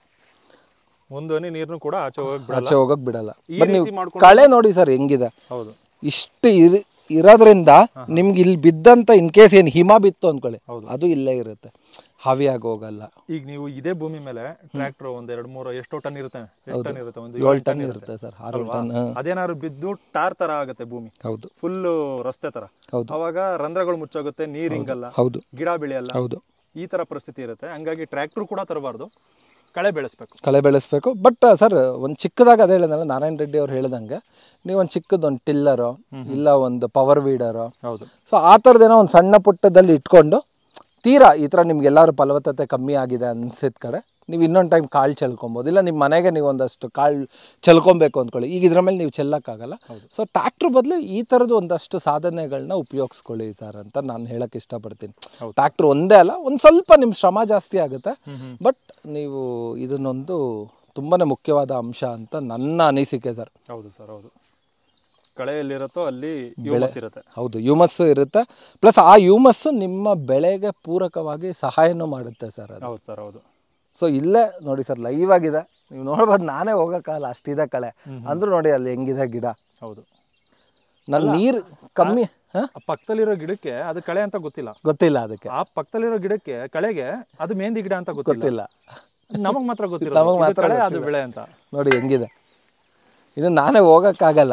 ಒಂದು ಹನಿ ನೀರನ್ನು ಕೂಡ ಆಚೆ ಹೋಗಕ್ಕೆ ಬಿಡಲ್ಲ, ಆಚೆ ಹೋಗಕ್ಕೆ ಬಿಡಲ್ಲ. ಬಟ್ ನೀವು ಕಳೆ ನೋಡಿ ಸರ್ ಹೆಂಗಿದೆ. ಹೌದು, ಇಷ್ಟು ಇರ್ ಇರೋದ್ರಿಂದ ನಿಮ್ಗೆ ಇಲ್ಲಿ ಬಿದ್ದಂತ ಇನ್ ಕೇಸ್ ಏನು ಹಿಮ ಬಿತ್ತು ಅಂದ್ಕೊಳ್ಳಿ, ಅದು ಇಲ್ಲೇ ಇರುತ್ತೆ, ಹಾವಿಯಾಗಿ ಹೋಗಲ್ಲ. ಈಗ ನೀವು ಇದೇ ಭೂಮಿ ಮೇಲೆ ಟ್ರ್ಯಾಕ್ಟರ್ ಒಂದ್ ಎರಡು ಮೂರು ಎಷ್ಟು ಟನ್ ಇರುತ್ತೆ? ಎಷ್ಟು ಟನ್ ಇರುತ್ತೆ? ಒಂದು ಏಳು ಟನ್ ಇರುತ್ತೆ ಸರ್, ಆರು ಟನ್. ಅದೇನಾದ್ರು ಬಿದ್ದು ಟಾರ್ ತರ ಆಗುತ್ತೆ ಭೂಮಿ. ಹೌದು, ಫುಲ್ ರಸ್ತೆ ತರ. ಹೌದು, ಅವಾಗ ರಂಧ್ರಗಳು ಮುಚ್ಚೋಗುತ್ತೆ, ನೀರ್ ಹಿಂಗಲ್ಲ, ಹೌದು, ಗಿಡ ಬೆಳೆಯಲ್ಲ. ಹೌದು, ಈ ತರ ಪರಿಸ್ಥಿತಿ ಇರುತ್ತೆ. ಹಂಗಾಗಿ ಟ್ರ್ಯಾಕ್ಟರ್ ಕೂಡ ತರಬಾರ್ದು, ಕಳೆ ಬೆಳೆಸ್ಬೇಕು, ಕಳೆ ಬೆಳೆಸ್ಬೇಕು. ಬಟ್ ಸರ್ ಒಂದು ಚಿಕ್ಕದಾಗ ಅದೇ ಹೇಳಿದ್ನಲ್ಲ ನಾರಾಯಣ ರೆಡ್ಡಿ ಅವ್ರು ಹೇಳ್ದಂಗೆ, ನೀವು ಒಂದು ಚಿಕ್ಕದೊಂದು ಒಂದು ಟಿಲ್ಲರೋ ಇಲ್ಲ ಒಂದು ಪವರ್ ವೀಡರೋ, ಹೌದು, ಸೊ ಆ ಥರದ್ದೇನೋ ಒಂದು ಸಣ್ಣ ಪುಟ್ಟದಲ್ಲಿ ಇಟ್ಕೊಂಡು ತೀರಾ ಈ ಥರ ನಿಮ್ಗೆ ಎಲ್ಲರೂ ಫಲವತ್ತತೆ ಕಮ್ಮಿ ಆಗಿದೆ ಅನ್ಸಿದ ಕಡೆ ನೀವು ಇನ್ನೊಂದು ಟೈಮ್ ಕಾಳು ಚೆಲ್ಕೊಬೋದು. ಇಲ್ಲ ನಿಮ್ಮ ಮನೆಗೆ ನೀವು ಒಂದಷ್ಟು ಕಾಳು ಚೆಲ್ಕೊಬೇಕು ಅಂದ್ಕೊಳ್ಳಿ, ಈಗ ಇದ್ರ ಮೇಲೆ ನೀವು ಚೆಲ್ಲಕ್ಕಾಗಲ್ಲ. ಸೊ ಟ್ಯಾಕ್ಟ್ರ್ ಬದಲು ಈ ಥರದ್ದು ಒಂದಷ್ಟು ಸಾಧನೆಗಳನ್ನ ಉಪಯೋಗಿಸ್ಕೊಳ್ಳಿ ಸರ್ ಅಂತ ನಾನು ಹೇಳಕ್ಕೆ ಇಷ್ಟಪಡ್ತೀನಿ. ಟ್ಯಾಕ್ಟ್ರ್ ಒಂದೇ ಅಲ್ಲ, ಒಂದು ಸ್ವಲ್ಪ ನಿಮ್ಮ ಶ್ರಮ ಜಾಸ್ತಿ ಆಗುತ್ತೆ, ಬಟ್ ನೀವು ಇದನ್ನೊಂದು ತುಂಬಾ ಮುಖ್ಯವಾದ ಅಂಶ ಅಂತ ನನ್ನ ಅನಿಸಿಕೆ ಸರ್. ಹೌದು ಸರ್, ಹೌದು. ಕಳೆ ಎಲ್ಲಿರುತ್ತೋ ಅಲ್ಲಿ ಹ್ಯೂಮಸ್ ಇರುತ್ತೆ. ಹೌದು, ಹ್ಯೂಮಸ್ಸು ಇರುತ್ತೆ. ಪ್ಲಸ್ ಆ ಹ್ಯೂಮಸ್ಸು ನಿಮ್ಮ ಬೆಳೆಗೆ ಪೂರಕವಾಗಿ ಸಹಾಯನೂ ಮಾಡುತ್ತೆ ಸರ್. ಹೌದು ಸರ್, ಹೌದು. ಸೊ ಇಲ್ಲೇ ನೋಡಿ ಸರ್ ಲೈವ್ ಆಗಿದೆ, ನೀವು ನೋಡ್ಬೋದು. ನಾನೇ ಹೋಗೋಕ್ಕಾಗಲ್ಲ ಅಷ್ಟಿದೆ ಕಳೆ, ಅಂದ್ರೂ ನೋಡಿ ಅಲ್ಲಿ ಹೆಂಗಿದೆ ಗಿಡ. ಹೌದು, ನನ್ನ ನೀರು ಕಮ್ಮಿ. ಪಕ್ಕದಲ್ಲಿರೋ ಗಿಡಕ್ಕೆ ಅದು ಕಳೆ ಅಂತ ಗೊತ್ತಿಲ್ಲ, ಗೊತ್ತಿಲ್ಲ ಅದಕ್ಕೆ. ಆ ಪಕ್ಕದಲ್ಲಿರೋ ಗಿಡಕ್ಕೆ ಕಳೆಗೆ ಅದು ಮೆಹಂದಿ ಗಿಡ ಅಂತ ಗೊತ್ತಿಲ್ಲ. ನಮಗ್ ಮಾತ್ರ ಗೊತ್ತಿಲ್ಲ, ನಮಗ್ ಮಾತ್ರ ಅದು ಬೆಳೆ ಅಂತ. ನೋಡಿ ಹೆಂಗಿದೆ ಇದು, ನಾನೇ ಹೋಗೋಕ್ಕಾಗಲ್ಲ.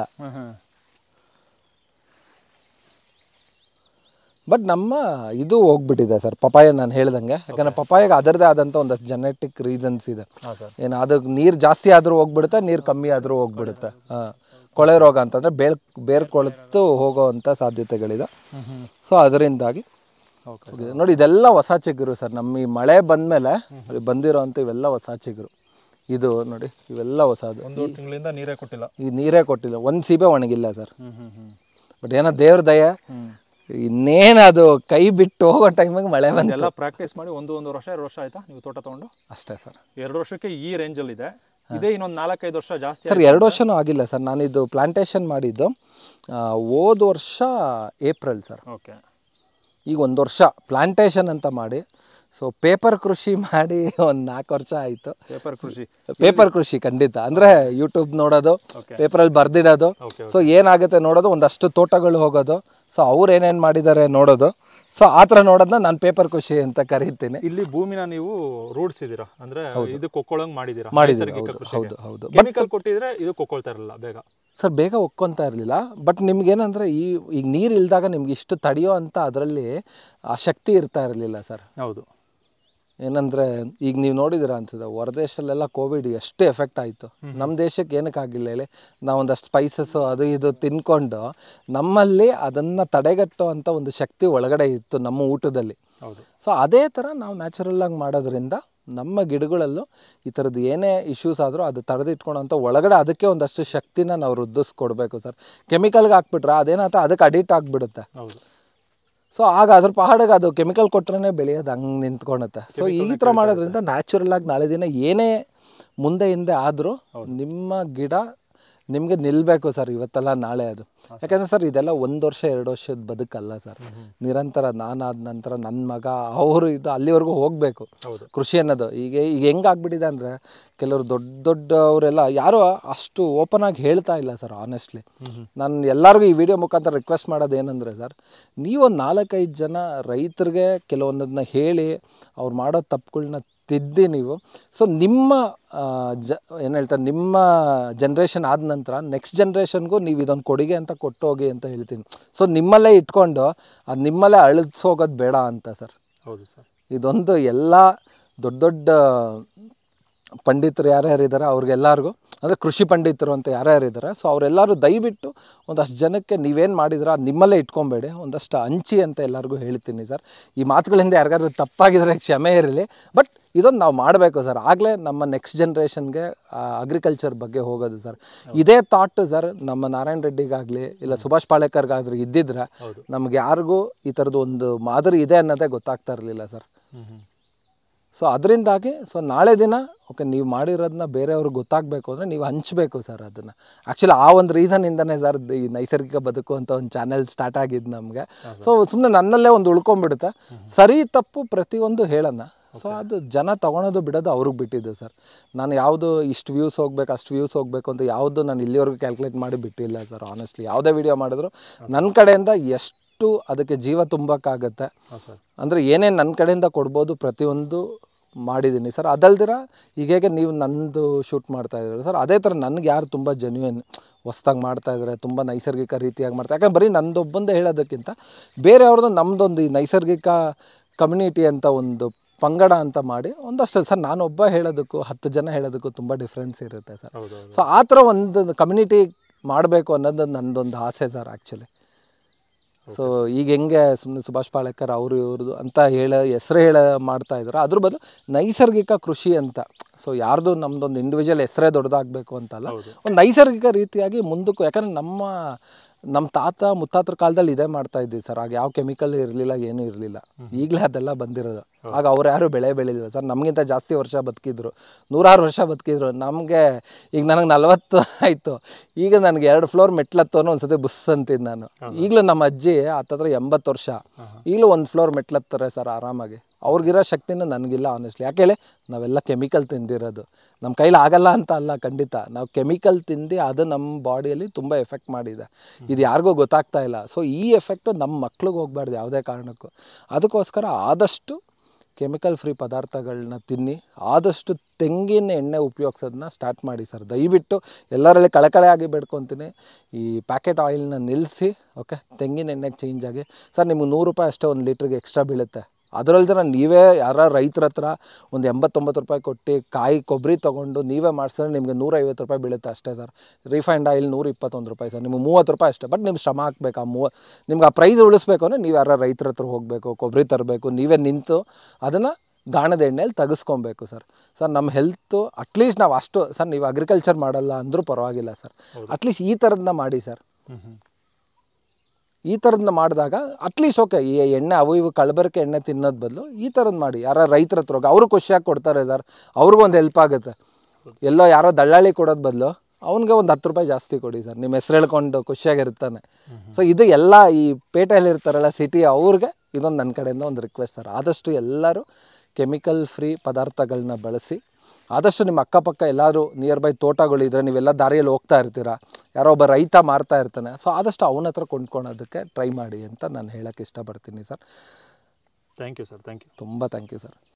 ಬಟ್ ನಮ್ಮ ಇದು ಹೋಗ್ಬಿಟ್ಟಿದೆ ಸರ್ ಪಪಾಯ, ನಾನು ಹೇಳ್ದಂಗೆ. ಯಾಕಂದರೆ ಪಪಾಯಗೆ ಅದರದೇ ಆದಂಥ ಒಂದಷ್ಟು ಜೆನೆಟಿಕ್ ರೀಸನ್ಸ್ ಇದೆ. ಏನು ಅದಕ್ಕೆ ನೀರು ಜಾಸ್ತಿ ಆದರೂ ಹೋಗ್ಬಿಡುತ್ತೆ, ನೀರು ಕಮ್ಮಿ ಆದರೂ ಹೋಗ್ಬಿಡುತ್ತೆ. ಹಾಂ, ಕೊಳೆ ರೋಗ ಅಂತಂದರೆ ಬೇರ್ ಬೇರು ಕೊಳೆತು ಹೋಗೋವಂಥ ಸಾಧ್ಯತೆಗಳಿದೆ. ಸೊ ಅದರಿಂದಾಗಿ ನೋಡಿ ಇದೆಲ್ಲ ಹೊಸ ಚಿಗುರು ಸರ್. ನಮ್ಮ ಈ ಮಳೆ ಬಂದಮೇಲೆ ಬಂದಿರೋ ಅಂಥ ಇವೆಲ್ಲ ಹೊಸ ಚಿಗುರು. ಇದು ನೋಡಿ ಇವೆಲ್ಲ ಹೊಸದು. ಒಂದು ತಿಂಗಳಿಂದ ನೀರೇ ಕೊಟ್ಟಿಲ್ಲ, ಈ ನೀರೇ ಕೊಟ್ಟಿಲ್ಲ, ಒಂದು ಸೀಬೆ ಒಣಗಿಲ್ಲ ಸರ್. ಬಟ್ ಏನೋ ದೇವ್ರ ದಯೆ, ಇನ್ನೇನು ಅದು ಕೈ ಬಿಟ್ಟು ಹೋಗೋ ಟೈಮಿಗೆ ಮಳೆ ಬಂದು ಎಲ್ಲ ಪ್ರಾಕ್ಟೀಸ್ ಮಾಡಿ ಒಂದು ಒಂದು ವರ್ಷ ಎರಡು ವರ್ಷ ಆಯ್ತಾ ನೀವು ತೋಟ ತಗೊಂಡು? ಅಷ್ಟೇ ಸರ್, ಎರಡು ವರ್ಷಕ್ಕೆ ಈ ರೇಂಜಲ್ಲಿ ಇದೆ. ಇದೇ ಇನ್ನೊಂದು ನಾಲ್ಕೈದು ವರ್ಷ ಜಾಸ್ತಿ ಸರ್. ಎರಡು ವರ್ಷನೂ ಆಗಿಲ್ಲ ಸರ್, ನಾನಿದು ಪ್ಲಾಂಟೇಶನ್ ಮಾಡಿದ್ದು ಹೋದ ವರ್ಷ ಏಪ್ರಿಲ್ ಸರ್. ಓಕೆ, ಈಗ ಒಂದು ವರ್ಷ ಪ್ಲಾಂಟೇಶನ್ ಅಂತ ಮಾಡಿ, ಸೊ ಪೇಪರ್ ಕೃಷಿ ಮಾಡಿ ಒಂದು ನಾಲ್ಕು ವರ್ಷ ಆಯಿತು. ಪೇಪರ್ ಕೃಷಿ ಪೇಪರ್ ಕೃಷಿ ಖಂಡಿತ ಅಂದರೆ ಯೂಟ್ಯೂಬ್ ನೋಡೋದು, ಪೇಪರಲ್ಲಿ ಬರ್ದಿಡೋದು. ಸೊ ಏನಾಗುತ್ತೆ ನೋಡೋದು, ಒಂದಷ್ಟು ತೋಟಗಳು ಹೋಗೋದು, ಸೊ ಅವ್ರು ಏನೇನು ಮಾಡಿದ್ದಾರೆ ನೋಡೋದು. ಸೊ ಆ ಥರ ನೋಡೋದನ್ನ ನಾನು ಪೇಪರ್ ಕೃಷಿ ಅಂತ ಕರೀತೀನಿ. ಇಲ್ಲಿ ಭೂಮಿನ ನೀವು ರೂಢಿಸಿದ್ದೀರಾ, ಅಂದರೆ ಇದು ಕೊಕ್ಕೊಳ್ಳಂಗೆ ಮಾಡಿದ್ದೀರಾ? ಮಾಡಿದ್ದೀರಿ, ಹೌದು ಹೌದು. ಕೆಮಿಕಲ್ ಕೊಟ್ಟಿದ್ರೆ ಇದು ಕೊಕ್ಕೊಳ್ತಾ ಇರಲಿಲ್ಲ ಬೇಗ ಸರ್, ಬೇಗ ಒಕ್ಕೊತಾ ಇರಲಿಲ್ಲ. ಬಟ್ ನಿಮ್ಗೇನಂದರೆ ಈ ಈಗ ನೀರು ಇಲ್ದಾಗ ನಿಮ್ಗೆ ಇಷ್ಟು ತಡೆಯೋ ಅಂತ ಅದರಲ್ಲಿ ಆ ಶಕ್ತಿ ಇರ್ತಾ ಇರಲಿಲ್ಲ ಸರ್. ಹೌದು, ಏನಂದರೆ ಈಗ ನೀವು ನೋಡಿದಿರ ಅನ್ಸುತ್ತೆ, ಹೊರದೇಶದಲ್ಲೆಲ್ಲ ಕೋವಿಡ್ ಎಷ್ಟು ಎಫೆಕ್ಟ್ ಆಯಿತು. ನಮ್ಮ ದೇಶಕ್ಕೆ ಏನಕ್ಕೆ ಆಗಿಲ್ಲ ಹೇಳಿ? ನಾವು ಒಂದಷ್ಟು ಸ್ಪೈಸಸ್ಸು ಅದು ಇದು ತಿನ್ಕೊಂಡು ನಮ್ಮಲ್ಲಿ ಅದನ್ನು ತಡೆಗಟ್ಟೋ ಅಂಥ ಒಂದು ಶಕ್ತಿ ಒಳಗಡೆ ಇತ್ತು ನಮ್ಮ ಊಟದಲ್ಲಿ. ಹೌದು. ಸೊ ಅದೇ ಥರ ನಾವು ನ್ಯಾಚುರಲ್ಲಾಗಿ ಮಾಡೋದ್ರಿಂದ ನಮ್ಮ ಗಿಡಗಳಲ್ಲೂ ಈ ಥರದ್ದು ಏನೇ ಇಶ್ಯೂಸ್ ಆದರೂ ಅದು ತಡೆದಿಟ್ಕೊಳೋಂಥ ಒಳಗಡೆ ಅದಕ್ಕೆ ಒಂದಷ್ಟು ಶಕ್ತಿನ ನಾವು ವೃದ್ಧಿಸ್ಕೊಡ್ಬೇಕು ಸರ್. ಕೆಮಿಕಲ್ಗೆ ಹಾಕ್ಬಿಟ್ರೆ ಅದೇನಾಗುತ್ತೆ, ಅದಕ್ಕೆ ಅಡಿಕ್ಟ್ ಆಗಿಬಿಡುತ್ತೆ. ಹೌದು. ಸೊ ಆಗ ಅದ್ರ ಪಹಾಡಿಗೆ ಅದು ಕೆಮಿಕಲ್ ಕೊಟ್ಟರೆ ಬೆಳೆಯೋದು ಹಂಗೆ ನಿಂತ್ಕೊಳುತ್ತೆ. ಸೊ ಈ ಥರ ಮಾಡೋದ್ರಿಂದ ನ್ಯಾಚುರಲಾಗಿ ನಾಳೆ ದಿನ ಏನೇ ಮುಂದೆ ಹಿಂದೆ ಆದರೂ ನಿಮ್ಮ ಗಿಡ ನಿಮಗೆ ನಿಲ್ಲಬೇಕು ಸರ್, ಇವತ್ತೆಲ್ಲ ನಾಳೆ ಅದು. ಯಾಕಂದರೆ ಸರ್ ಇದೆಲ್ಲ ಒಂದು ವರ್ಷ ಎರಡು ವರ್ಷದ ಬದುಕಲ್ಲ ಸರ್. ನಿರಂತರ ನಾನಾದ ನಂತರ ನನ್ನ ಮಗ ಅವರು ಇದು ಅಲ್ಲಿವರೆಗೂ ಹೋಗಬೇಕು ಕೃಷಿ ಅನ್ನೋದು. ಈಗ ಈಗ ಹೆಂಗೆ ಆಗ್ಬಿಟ್ಟಿದೆ ಅಂದರೆ ಕೆಲವರು ದೊಡ್ಡ ದೊಡ್ಡವರೆಲ್ಲ ಯಾರು ಅಷ್ಟು ಓಪನ್ ಆಗಿ ಹೇಳ್ತಾ ಇಲ್ಲ ಸರ್. ಆನೆಸ್ಟ್ಲಿ ನಾನು ಎಲ್ಲರಿಗೂ ಈ ವಿಡಿಯೋ ಮುಖಾಂತರ ರಿಕ್ವೆಸ್ಟ್ ಮಾಡೋದು ಏನಂದರೆ ಸರ್, ನೀವೊಂದು ನಾಲ್ಕೈದು ಜನ ರೈತರಿಗೆ ಕೆಲವೊಂದನ್ನ ಹೇಳಿ ಅವ್ರು ಮಾಡೋ ತಪ್ಪುಗಳನ್ನ ತಿದ್ದಿ ನೀವು ಸೊ ನಿಮ್ಮ ಜ ಏನು ಹೇಳ್ತಾರೆ ನಿಮ್ಮ ಜನ್ರೇಷನ್ ಆದ ನಂತರ ನೆಕ್ಸ್ಟ್ ಜನ್ರೇಷನ್ಗೂ ನೀವು ಇದೊಂದು ಕೊಡುಗೆ ಅಂತ ಕೊಟ್ಟೋಗಿ ಅಂತ ಹೇಳ್ತೀನಿ. ಸೊ ನಿಮ್ಮಲ್ಲೇ ಇಟ್ಕೊಂಡು ಅದು ನಿಮ್ಮಲ್ಲೇ ಅಳಿಸೋಗೋದು ಬೇಡ ಅಂತ ಸರ್. ಹೌದು ಸರ್. ಇದೊಂದು ಎಲ್ಲ ದೊಡ್ಡ ದೊಡ್ಡ ಪಂಡಿತರು ಯಾರ್ಯಾರಿದ್ದಾರೆ ಅವ್ರಿಗೆಲ್ಲರಿಗೂ, ಅಂದರೆ ಕೃಷಿ ಪಂಡಿತರು ಅಂತ ಯಾರ್ಯಾರಿದ್ದಾರೆ, ಸೊ ಅವರೆಲ್ಲರೂ ದಯವಿಟ್ಟು ಒಂದಷ್ಟು ಜನಕ್ಕೆ ನೀವೇನು ಮಾಡಿದ್ರೆ ಅದು ನಿಮ್ಮಲ್ಲೇ ಇಟ್ಕೊಬೇಡಿ, ಒಂದಷ್ಟು ಹಂಚಿ ಅಂತ ಎಲ್ಲರಿಗೂ ಹೇಳ್ತೀನಿ ಸರ್. ಈ ಮಾತುಗಳಿಂದ ಯಾರಿಗಾದ್ರೂ ತಪ್ಪಾಗಿದ್ರೆ ಕ್ಷಮೆ ಇರಲಿ, ಬಟ್ ಇದೊಂದು ನಾವು ಮಾಡಬೇಕು ಸರ್. ಆಗಲೇ ನಮ್ಮ ನೆಕ್ಸ್ಟ್ ಜನ್ರೇಷನ್ಗೆ ಅಗ್ರಿಕಲ್ಚರ್ ಬಗ್ಗೆ ಹೋಗೋದು ಸರ್. ಇದೇ ಥಾಟ್ ಸರ್ ನಮ್ಮ ನಾರಾಯಣ ರೆಡ್ಡಿಗಾಗಲಿ ಇಲ್ಲ ಸುಭಾಷ್ ಪಾಳೇಕರ್ಗಾದ್ರೂ ಇದ್ದಿದ್ರೆ ನಮ್ಗೆ ಯಾರಿಗೂ ಈ ಥರದ್ದು ಒಂದು ಮಾದರಿ ಇದೆ ಅನ್ನೋದೇ ಗೊತ್ತಾಗ್ತಾ ಇರಲಿಲ್ಲ ಸರ್. ಸೊ ಅದರಿಂದಾಗಿ ಸೊ ನಾಳೆ ದಿನ ಓಕೆ ನೀವು ಮಾಡಿರೋದನ್ನ ಬೇರೆಯವ್ರಿಗೆ ಗೊತ್ತಾಗಬೇಕು ಅಂದರೆ ನೀವು ಹಂಚಬೇಕು ಸರ್ ಅದನ್ನು. ಆ್ಯಕ್ಚುಲಿ ಆ ಒಂದು ರೀಸನಿಂದನೇ ಸರ್ ಈ ನೈಸರ್ಗಿಕ ಬದುಕು ಅಂತ ಒಂದು ಚಾನೆಲ್ ಸ್ಟಾರ್ಟ್ ಆಗಿದ್ದು ನಮಗೆ. ಸೊ ಸುಮ್ಮನೆ ನನ್ನಲ್ಲೇ ಒಂದು ಉಳ್ಕೊಂಬಿಡುತ್ತೆ, ಸರಿ ತಪ್ಪು ಪ್ರತಿಯೊಂದು ಹೇಳೋಣ. ಸೊ ಅದು ಜನ ತೊಗೊಳೋದು ಬಿಡೋದು ಅವ್ರಿಗೆ ಬಿಟ್ಟಿದ್ದು ಸರ್. ನಾನು ಯಾವುದು ಇಷ್ಟು ವ್ಯೂಸ್ ಹೋಗ್ಬೇಕು ಅಷ್ಟು ವ್ಯೂಸ್ ಹೋಗಬೇಕು ಅಂತ ಯಾವುದು ನಾನು ಇಲ್ಲಿವರೆಗೂ ಕ್ಯಾಲ್ಕುಲೇಟ್ ಮಾಡಿ ಬಿಟ್ಟಿಲ್ಲ ಸರ್. ಆನೆಸ್ಟ್ಲಿ ಯಾವುದೇ ವಿಡಿಯೋ ಮಾಡಿದ್ರು ನನ್ನ ಕಡೆಯಿಂದ ಎಷ್ಟು ಅದಕ್ಕೆ ಜೀವ ತುಂಬಕ್ಕಾಗತ್ತೆ ಅಂದರೆ ಏನೇನು ನನ್ನ ಕಡೆಯಿಂದ ಕೊಡ್ಬೋದು ಪ್ರತಿಯೊಂದು ಮಾಡಿದ್ದೀನಿ ಸರ್. ಅದಲ್ದಿರ ಈಗ ಹೇಗೆ ನೀವು ನಂದು ಶೂಟ್ ಮಾಡ್ತಾಯಿದ್ದೀರ ಸರ್, ಅದೇ ಥರ ನನಗೆ ಯಾರು ತುಂಬ ಜೆನ್ಯೂನ್ ಹೊಸ್ದಾಗಿ ಮಾಡ್ತಾಯಿದ್ದಾರೆ, ತುಂಬ ನೈಸರ್ಗಿಕ ರೀತಿಯಾಗಿ ಮಾಡ್ತಾರೆ. ಯಾಕಂದ್ರೆ ಬರೀ ನಂದೊಬ್ಬಂದೇ ಹೇಳೋದಕ್ಕಿಂತ ಬೇರೆಯವ್ರದ್ದು ನಮ್ಮದೊಂದು ಈ ನೈಸರ್ಗಿಕ ಕಮ್ಯುನಿಟಿ ಅಂತ ಒಂದು ಪಂಗಡ ಅಂತ ಮಾಡಿ ಒಂದಷ್ಟು ಸರ್ ನಾನೊಬ್ಬ ಹೇಳೋದಕ್ಕೂ ಹತ್ತು ಜನ ಹೇಳೋದಕ್ಕೂ ತುಂಬ ಡಿಫ್ರೆನ್ಸ್ ಇರುತ್ತೆ ಸರ್. ಸೊ ಆ ಥರ ಒಂದು ಕಮ್ಯುನಿಟಿ ಮಾಡಬೇಕು ಅನ್ನೋದು ನನ್ನದೊಂದು ಆಸೆ ಸರ್ ಆ್ಯಕ್ಚುಲಿ. ಸೊ ಈಗ ಹೆಂಗೆ ಸುಮ್ಮನೆ ಸುಭಾಷ್ ಪಾಳೇಕರ್ ಅವರು ಇವ್ರದ್ದು ಅಂತ ಹೇಳ ಹೆಸರು ಹೇಳ ಮಾಡ್ತಾಯಿದ್ರು, ಅದ್ರ ಬದಲು ನೈಸರ್ಗಿಕ ಕೃಷಿ ಅಂತ. ಸೊ ಯಾರ್ದು ನಮ್ಮದೊಂದು ಇಂಡಿವಿಜುವಲ್ ಹೆಸರೇ ದೊಡ್ಡದಾಗಬೇಕು ಅಂತಲ್ಲ, ಒಂದು ನೈಸರ್ಗಿಕ ರೀತಿಯಾಗಿ ಮುಂದಕ್ಕೂ. ಯಾಕಂದರೆ ನಮ್ಮ ನಮ್ಮ ತಾತ ಮುತ್ತಾತ್ರ ಕಾಲದಲ್ಲಿ ಇದೇ ಮಾಡ್ತಾ ಇದ್ದೀವಿ ಸರ್. ಆಗ ಯಾವ ಕೆಮಿಕಲ್ ಇರಲಿಲ್ಲ, ಏನೂ ಇರಲಿಲ್ಲ. ಈಗಲೇ ಅದೆಲ್ಲ ಬಂದಿರೋದು. ಆಗ ಅವ್ರು ಯಾರು ಬೆಳೆ ಬೆಳೆದಿಲ್ಲ ಸರ್, ನಮಗಿಂತ ಜಾಸ್ತಿ ವರ್ಷ ಬದುಕಿದ್ರು, ನೂರಾರು ವರ್ಷ ಬದುಕಿದ್ರು. ನಮಗೆ ಈಗ ನನಗೆ ನಲ್ವತ್ತು ಆಯಿತು, ಈಗ ನನಗೆ ಎರಡು ಫ್ಲೋರ್ ಮೆಟ್ಲತ್ತೋನು ಒಂದ್ಸತಿ ಬುಸ್ ಅಂತಿದ್ದು ನಾನು. ಈಗಲೂ ನಮ್ಮ ಅಜ್ಜಿ ಹತ್ತತ್ರ ಎಂಬತ್ತು ವರ್ಷ, ಈಗಲೂ ಒಂದು ಫ್ಲೋರ್ ಮೆಟ್ಲತ್ತಾರೆ ಸರ್ ಆರಾಮಾಗಿ. ಅವ್ರಿಗಿರೋ ಶಕ್ತಿನೂ ನನಗಿಲ್ಲ ಆನೆಸ್ಟ್ಲಿ. ಯಾಕೆ ಹೇಳಿ, ನಾವೆಲ್ಲ ಕೆಮಿಕಲ್ ತಿಂದಿರೋದು. ನಮ್ಮ ಕೈಲಿ ಆಗಲ್ಲ ಅಂತ ಅಲ್ಲ, ಖಂಡಿತ ನಾವು ಕೆಮಿಕಲ್ ತಿಂದು ಅದು ನಮ್ಮ ಬಾಡಿಯಲ್ಲಿ ತುಂಬ ಎಫೆಕ್ಟ್ ಮಾಡಿದೆ. ಇದು ಯಾರಿಗೂ ಗೊತ್ತಾಗ್ತಾ ಇಲ್ಲ. ಸೊ ಈ ಎಫೆಕ್ಟು ನಮ್ಮ ಮಕ್ಳಿಗೆ ಹೋಗ್ಬಾರ್ದು ಯಾವುದೇ ಕಾರಣಕ್ಕೂ. ಅದಕ್ಕೋಸ್ಕರ ಆದಷ್ಟು ಕೆಮಿಕಲ್ ಫ್ರೀ ಪದಾರ್ಥಗಳನ್ನ ತಿನ್ನಿ, ಆದಷ್ಟು ತೆಂಗಿನ ಎಣ್ಣೆ ಉಪಯೋಗಿಸೋದನ್ನ ಸ್ಟಾರ್ಟ್ ಮಾಡಿ ಸರ್. ದಯವಿಟ್ಟು ಎಲ್ಲರಲ್ಲಿ ಕಳಕಳೆಯಾಗಿ ಬೇಡ್ಕೊತೀನಿ, ಈ ಪ್ಯಾಕೆಟ್ ಆಯಿಲ್ನ ನಿಲ್ಲಿಸಿ ಓಕೆ ತೆಂಗಿನ ಎಣ್ಣೆಗೆ ಚೇಂಜ್ ಆಗಿ. ಸರ್ ನಿಮ್ಗೆ ನೂರು ರೂಪಾಯಿ ಅಷ್ಟೇ ಒಂದು ಲೀಟ್ರಿಗೆ ಎಕ್ಸ್ಟ್ರಾ ಬೀಳುತ್ತೆ. ಅದರಲ್ದಿರ ನೀವೇ ಯಾರ ರೈತರ ಹತ್ರ ಒಂದು ಎಂಬತ್ತೊಂಬತ್ತು ರೂಪಾಯಿ ಕೊಟ್ಟು ಕಾಯಿ ಕೊಬ್ಬರಿ ತೊಗೊಂಡು ನೀವೇ ಮಾಡಿಸಿದ್ರೆ ನಿಮಗೆ ನೂರೈವತ್ತು ರೂಪಾಯಿ ಬೀಳುತ್ತೆ ಅಷ್ಟೇ ಸರ್. ರಿಫೈಂಡ್ ಆಯಿಲ್ ನೂರ ಇಪ್ಪತ್ತೊಂದು ರೂಪಾಯಿ ಸರ್, ನಿಮಗೆ ಮೂವತ್ತು ರೂಪಾಯಿ ಅಷ್ಟೇ. ಬಟ್ ನಿಮ್ಗೆ ಶ್ರಮ ಹಾಕ್ಬೇಕು. ಆ ಮೂವ ನಿಮ್ಗೆ ಆ ಪ್ರೈಸ್ ಉಳಿಸ್ಬೇಕು ಅಂದರೆ ನೀವು ಯಾರ ರೈತರ ಹತ್ರ ಹೋಗಬೇಕು, ಕೊಬ್ಬರಿ ತರಬೇಕು, ನೀವೇ ನಿಂತು ಅದನ್ನು ಗಾಣದ ಎಣ್ಣೆಯಲ್ಲಿ ತೆಗೆಸ್ಕೊಬೇಕು ಸರ್. ಸರ್ ನಮ್ಮ ಹೆಲ್ತು ಅಟ್ಲೀಸ್ಟ್ ನಾವು ಅಷ್ಟು ಸರ್, ನೀವು ಅಗ್ರಿಕಲ್ಚರ್ ಮಾಡಲ್ಲ ಅಂದರೂ ಪರವಾಗಿಲ್ಲ ಸರ್, ಅಟ್ಲೀಸ್ಟ್ ಈ ಥರದನ್ನ ಮಾಡಿ ಸರ್. ಈ ಥರದನ್ನ ಮಾಡಿದಾಗ ಅಟ್ಲೀಸ್ಟ್ ಓಕೆ ಈ ಎಣ್ಣೆ ಅವು ಇವು ಕಲಬೆರಕೆ ಎಣ್ಣೆ ತಿನ್ನೋದು ಬದಲು ಈ ಥರದ್ದು ಮಾಡಿ. ಯಾರ ರೈತರ ಹತ್ರ ಹೋಗಿ ಅವರು ಖುಷಿಯಾಗಿ ಕೊಡ್ತಾರೆ ಸರ್, ಅವ್ರಿಗೊಂದು ಹೆಲ್ಪ್ ಆಗುತ್ತೆ. ಎಲ್ಲೋ ಯಾರೋ ದಳ್ಳಾಳಿ ಕೊಡೋದು ಬದಲು ಅವ್ನಿಗೆ ಒಂದು ಹತ್ತು ರೂಪಾಯಿ ಜಾಸ್ತಿ ಕೊಡಿ ಸರ್, ನಿಮ್ಮ ಹೆಸ್ರು ಹೇಳ್ಕೊಂಡು ಖುಷಿಯಾಗಿರ್ತಾನೆ. ಸೊ ಇದು ಎಲ್ಲ ಈ ಪೇಟೆಯಲ್ಲಿ ಇರ್ತಾರಲ್ಲ ಸಿಟಿ, ಅವ್ರಿಗೆ ಇದೊಂದು ನನ್ನ ಕಡೆಯಿಂದ ಒಂದು ರಿಕ್ವೆಸ್ಟ್ ಸರ್. ಆದಷ್ಟು ಎಲ್ಲರೂ ಕೆಮಿಕಲ್ ಫ್ರೀ ಪದಾರ್ಥಗಳನ್ನ ಬಳಸಿ. ಆದಷ್ಟು ನಿಮ್ಮ ಅಕ್ಕಪಕ್ಕ ಎಲ್ಲರೂ ನಿಯರ್ ಬೈ ತೋಟಗಳಿದ್ರೆ, ನೀವೆಲ್ಲ ದಾರಿಯಲ್ಲಿ ಹೋಗ್ತಾ ಇರ್ತೀರ, ಯಾರೋ ಒಬ್ಬ ರೈತ ಮಾರ್ತಾ ಇರ್ತಾನೆ, ಸೊ ಆದಷ್ಟು ಅವನ ಹತ್ರ ಕೊಂಡ್ಕೊಳೋದಕ್ಕೆ ಟ್ರೈ ಮಾಡಿ ಅಂತ ನಾನು ಹೇಳೋಕ್ಕೆ ಇಷ್ಟಪಡ್ತೀನಿ sir. Thank you sir. Thank you, ತುಂಬ ಥ್ಯಾಂಕ್ ಯು ಸರ್.